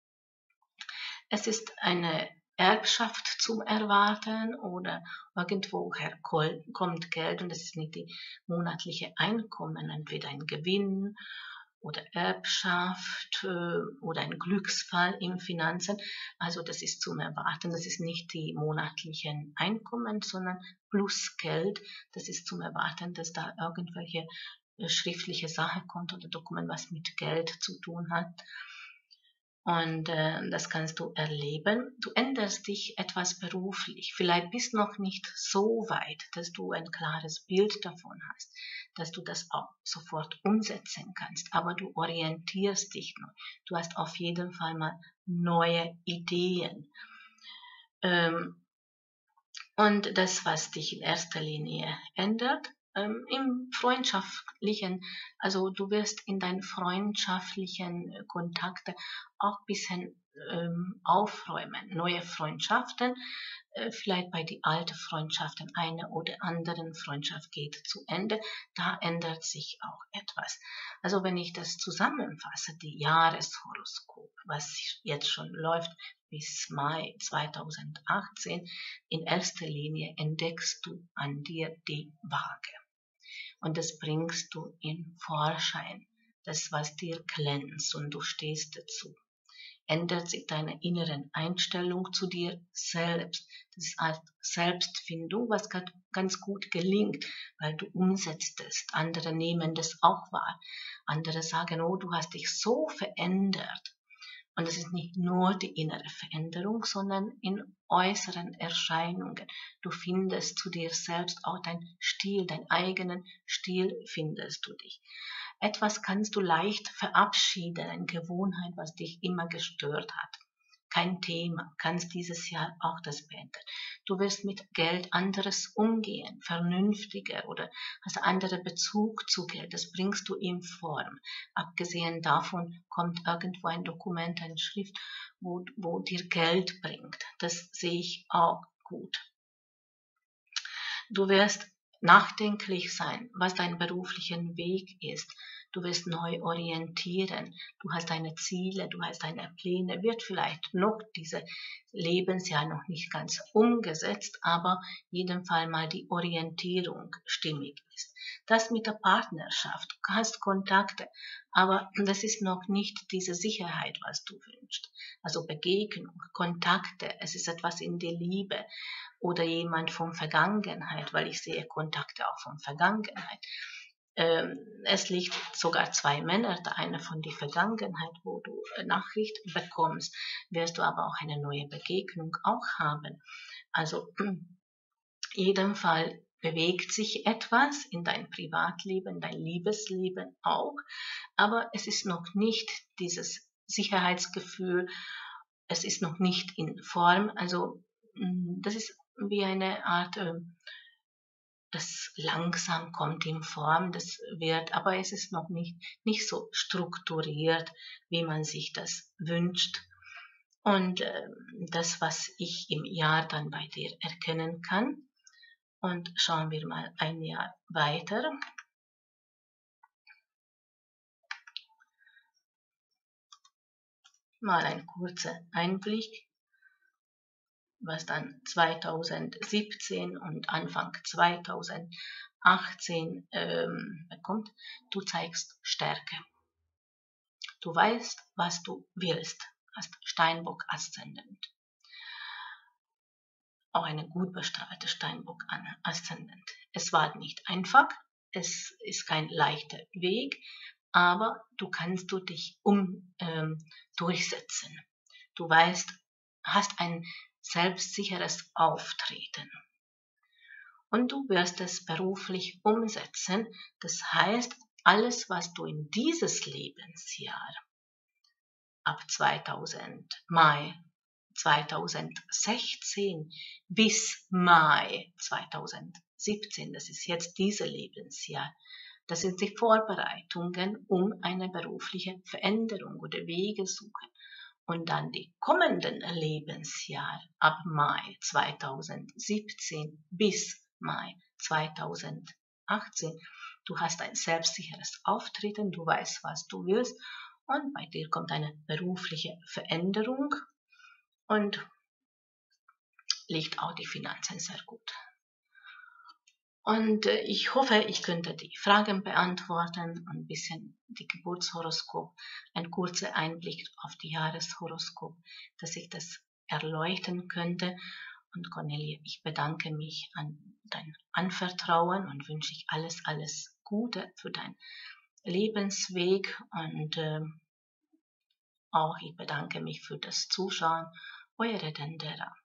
Es ist eine Erbschaft zum Erwarten oder irgendwoher kommt Geld und es ist nicht die monatliche Einkommen, entweder ein Gewinn oder Erbschaft oder ein Glücksfall im Finanzen. Also das ist zum Erwarten, das ist nicht die monatlichen Einkommen, sondern plus Geld. Das ist zum Erwarten, dass da irgendwelche schriftliche Sache kommt oder Dokument, was mit Geld zu tun hat. Und das kannst du erleben. Du änderst dich etwas beruflich. Vielleicht bist du noch nicht so weit, dass du ein klares Bild davon hast, dass du das auch sofort umsetzen kannst. Aber du orientierst dich noch. Du hast auf jeden Fall mal neue Ideen. Und das, was dich in erster Linie ändert, im freundschaftlichen, also du wirst in deinen freundschaftlichen Kontakte auch ein bisschen aufräumen, neue Freundschaften, vielleicht bei die alten Freundschaften, eine oder anderen Freundschaft geht zu Ende, da ändert sich auch etwas. Also wenn ich das zusammenfasse, die Jahreshoroskop, was jetzt schon läuft bis Mai 2018, in erster Linie entdeckst du an dir die Waage. Und das bringst du in Vorschein, das, was dir glänzt und du stehst dazu. Ändert sich deine innere Einstellung zu dir selbst. Das ist als Selbstfindung, was ganz gut gelingt, weil du umsetzt es. Andere nehmen das auch wahr. Andere sagen, oh, du hast dich so verändert. Und es ist nicht nur die innere Veränderung, sondern in äußeren Erscheinungen. Du findest zu dir selbst auch deinen Stil, deinen eigenen Stil findest du dich. Etwas kannst du leicht verabschieden, eine Gewohnheit, was dich immer gestört hat. kein Thema, kannst dieses Jahr auch das beenden. Du wirst mit Geld anderes umgehen, vernünftiger oder hast anderen Bezug zu Geld, das bringst du in Form. Abgesehen davon kommt irgendwo ein Dokument, eine Schrift, wo dir Geld bringt. Das sehe ich auch gut. Du wirst nachdenklich sein, was dein beruflicher Weg ist. Du wirst neu orientieren. Du hast deine Ziele, du hast deine Pläne. Wird vielleicht noch dieses Lebensjahr noch nicht ganz umgesetzt, aber jeden Fall mal die Orientierung stimmig ist. Das mit der Partnerschaft. Du hast Kontakte, aber das ist noch nicht diese Sicherheit, was du wünschst. Also Begegnung, Kontakte, es ist etwas in der Liebe oder jemand von Vergangenheit, weil ich sehe Kontakte auch von Vergangenheit. Es liegt sogar 2 Männer, der eine von der Vergangenheit, wo du Nachricht bekommst, wirst du aber auch eine neue Begegnung auch haben. Also in jedem Fall bewegt sich etwas in dein Privatleben, dein Liebesleben auch, aber es ist noch nicht dieses Sicherheitsgefühl, es ist noch nicht in Form, also das ist wie eine Art, das langsam kommt in Form, das wird, aber es ist noch nicht so strukturiert, wie man sich das wünscht. Und das, was ich im Jahr dann bei dir erkennen kann. Und schauen wir mal ein Jahr weiter. Mal ein kurzer Einblick, was dann 2017 und Anfang 2018 bekommt. Du zeigst Stärke. Du weißt, was du willst. Hast Steinbock Aszendent. Auch eine gut bestrahlte Steinbock Aszendent. Es war nicht einfach. Es ist kein leichter Weg, aber du kannst dich durchsetzen. Du weißt, hast ein selbstsicheres Auftreten. Und du wirst es beruflich umsetzen. Das heißt, alles, was du in dieses Lebensjahr ab Mai 2016 bis Mai 2017, das ist jetzt dieses Lebensjahr, das sind die Vorbereitungen, um eine berufliche Veränderung oder Wege suchen. Und dann die kommenden Lebensjahr ab Mai 2017 bis Mai 2018. Du hast ein selbstsicheres Auftreten, du weißt, was du willst und bei dir kommt eine berufliche Veränderung und liegt auch die Finanzen sehr gut. Und ich hoffe, ich könnte die Fragen beantworten, ein bisschen die Geburtshoroskop, ein kurzer Einblick auf die Jahreshoroskop, dass ich das erleuchten könnte. Und Cornelia, ich bedanke mich an dein Anvertrauen und wünsche ich alles Gute für deinen Lebensweg. Und auch ich bedanke mich für das Zuschauen. Eure Dendera.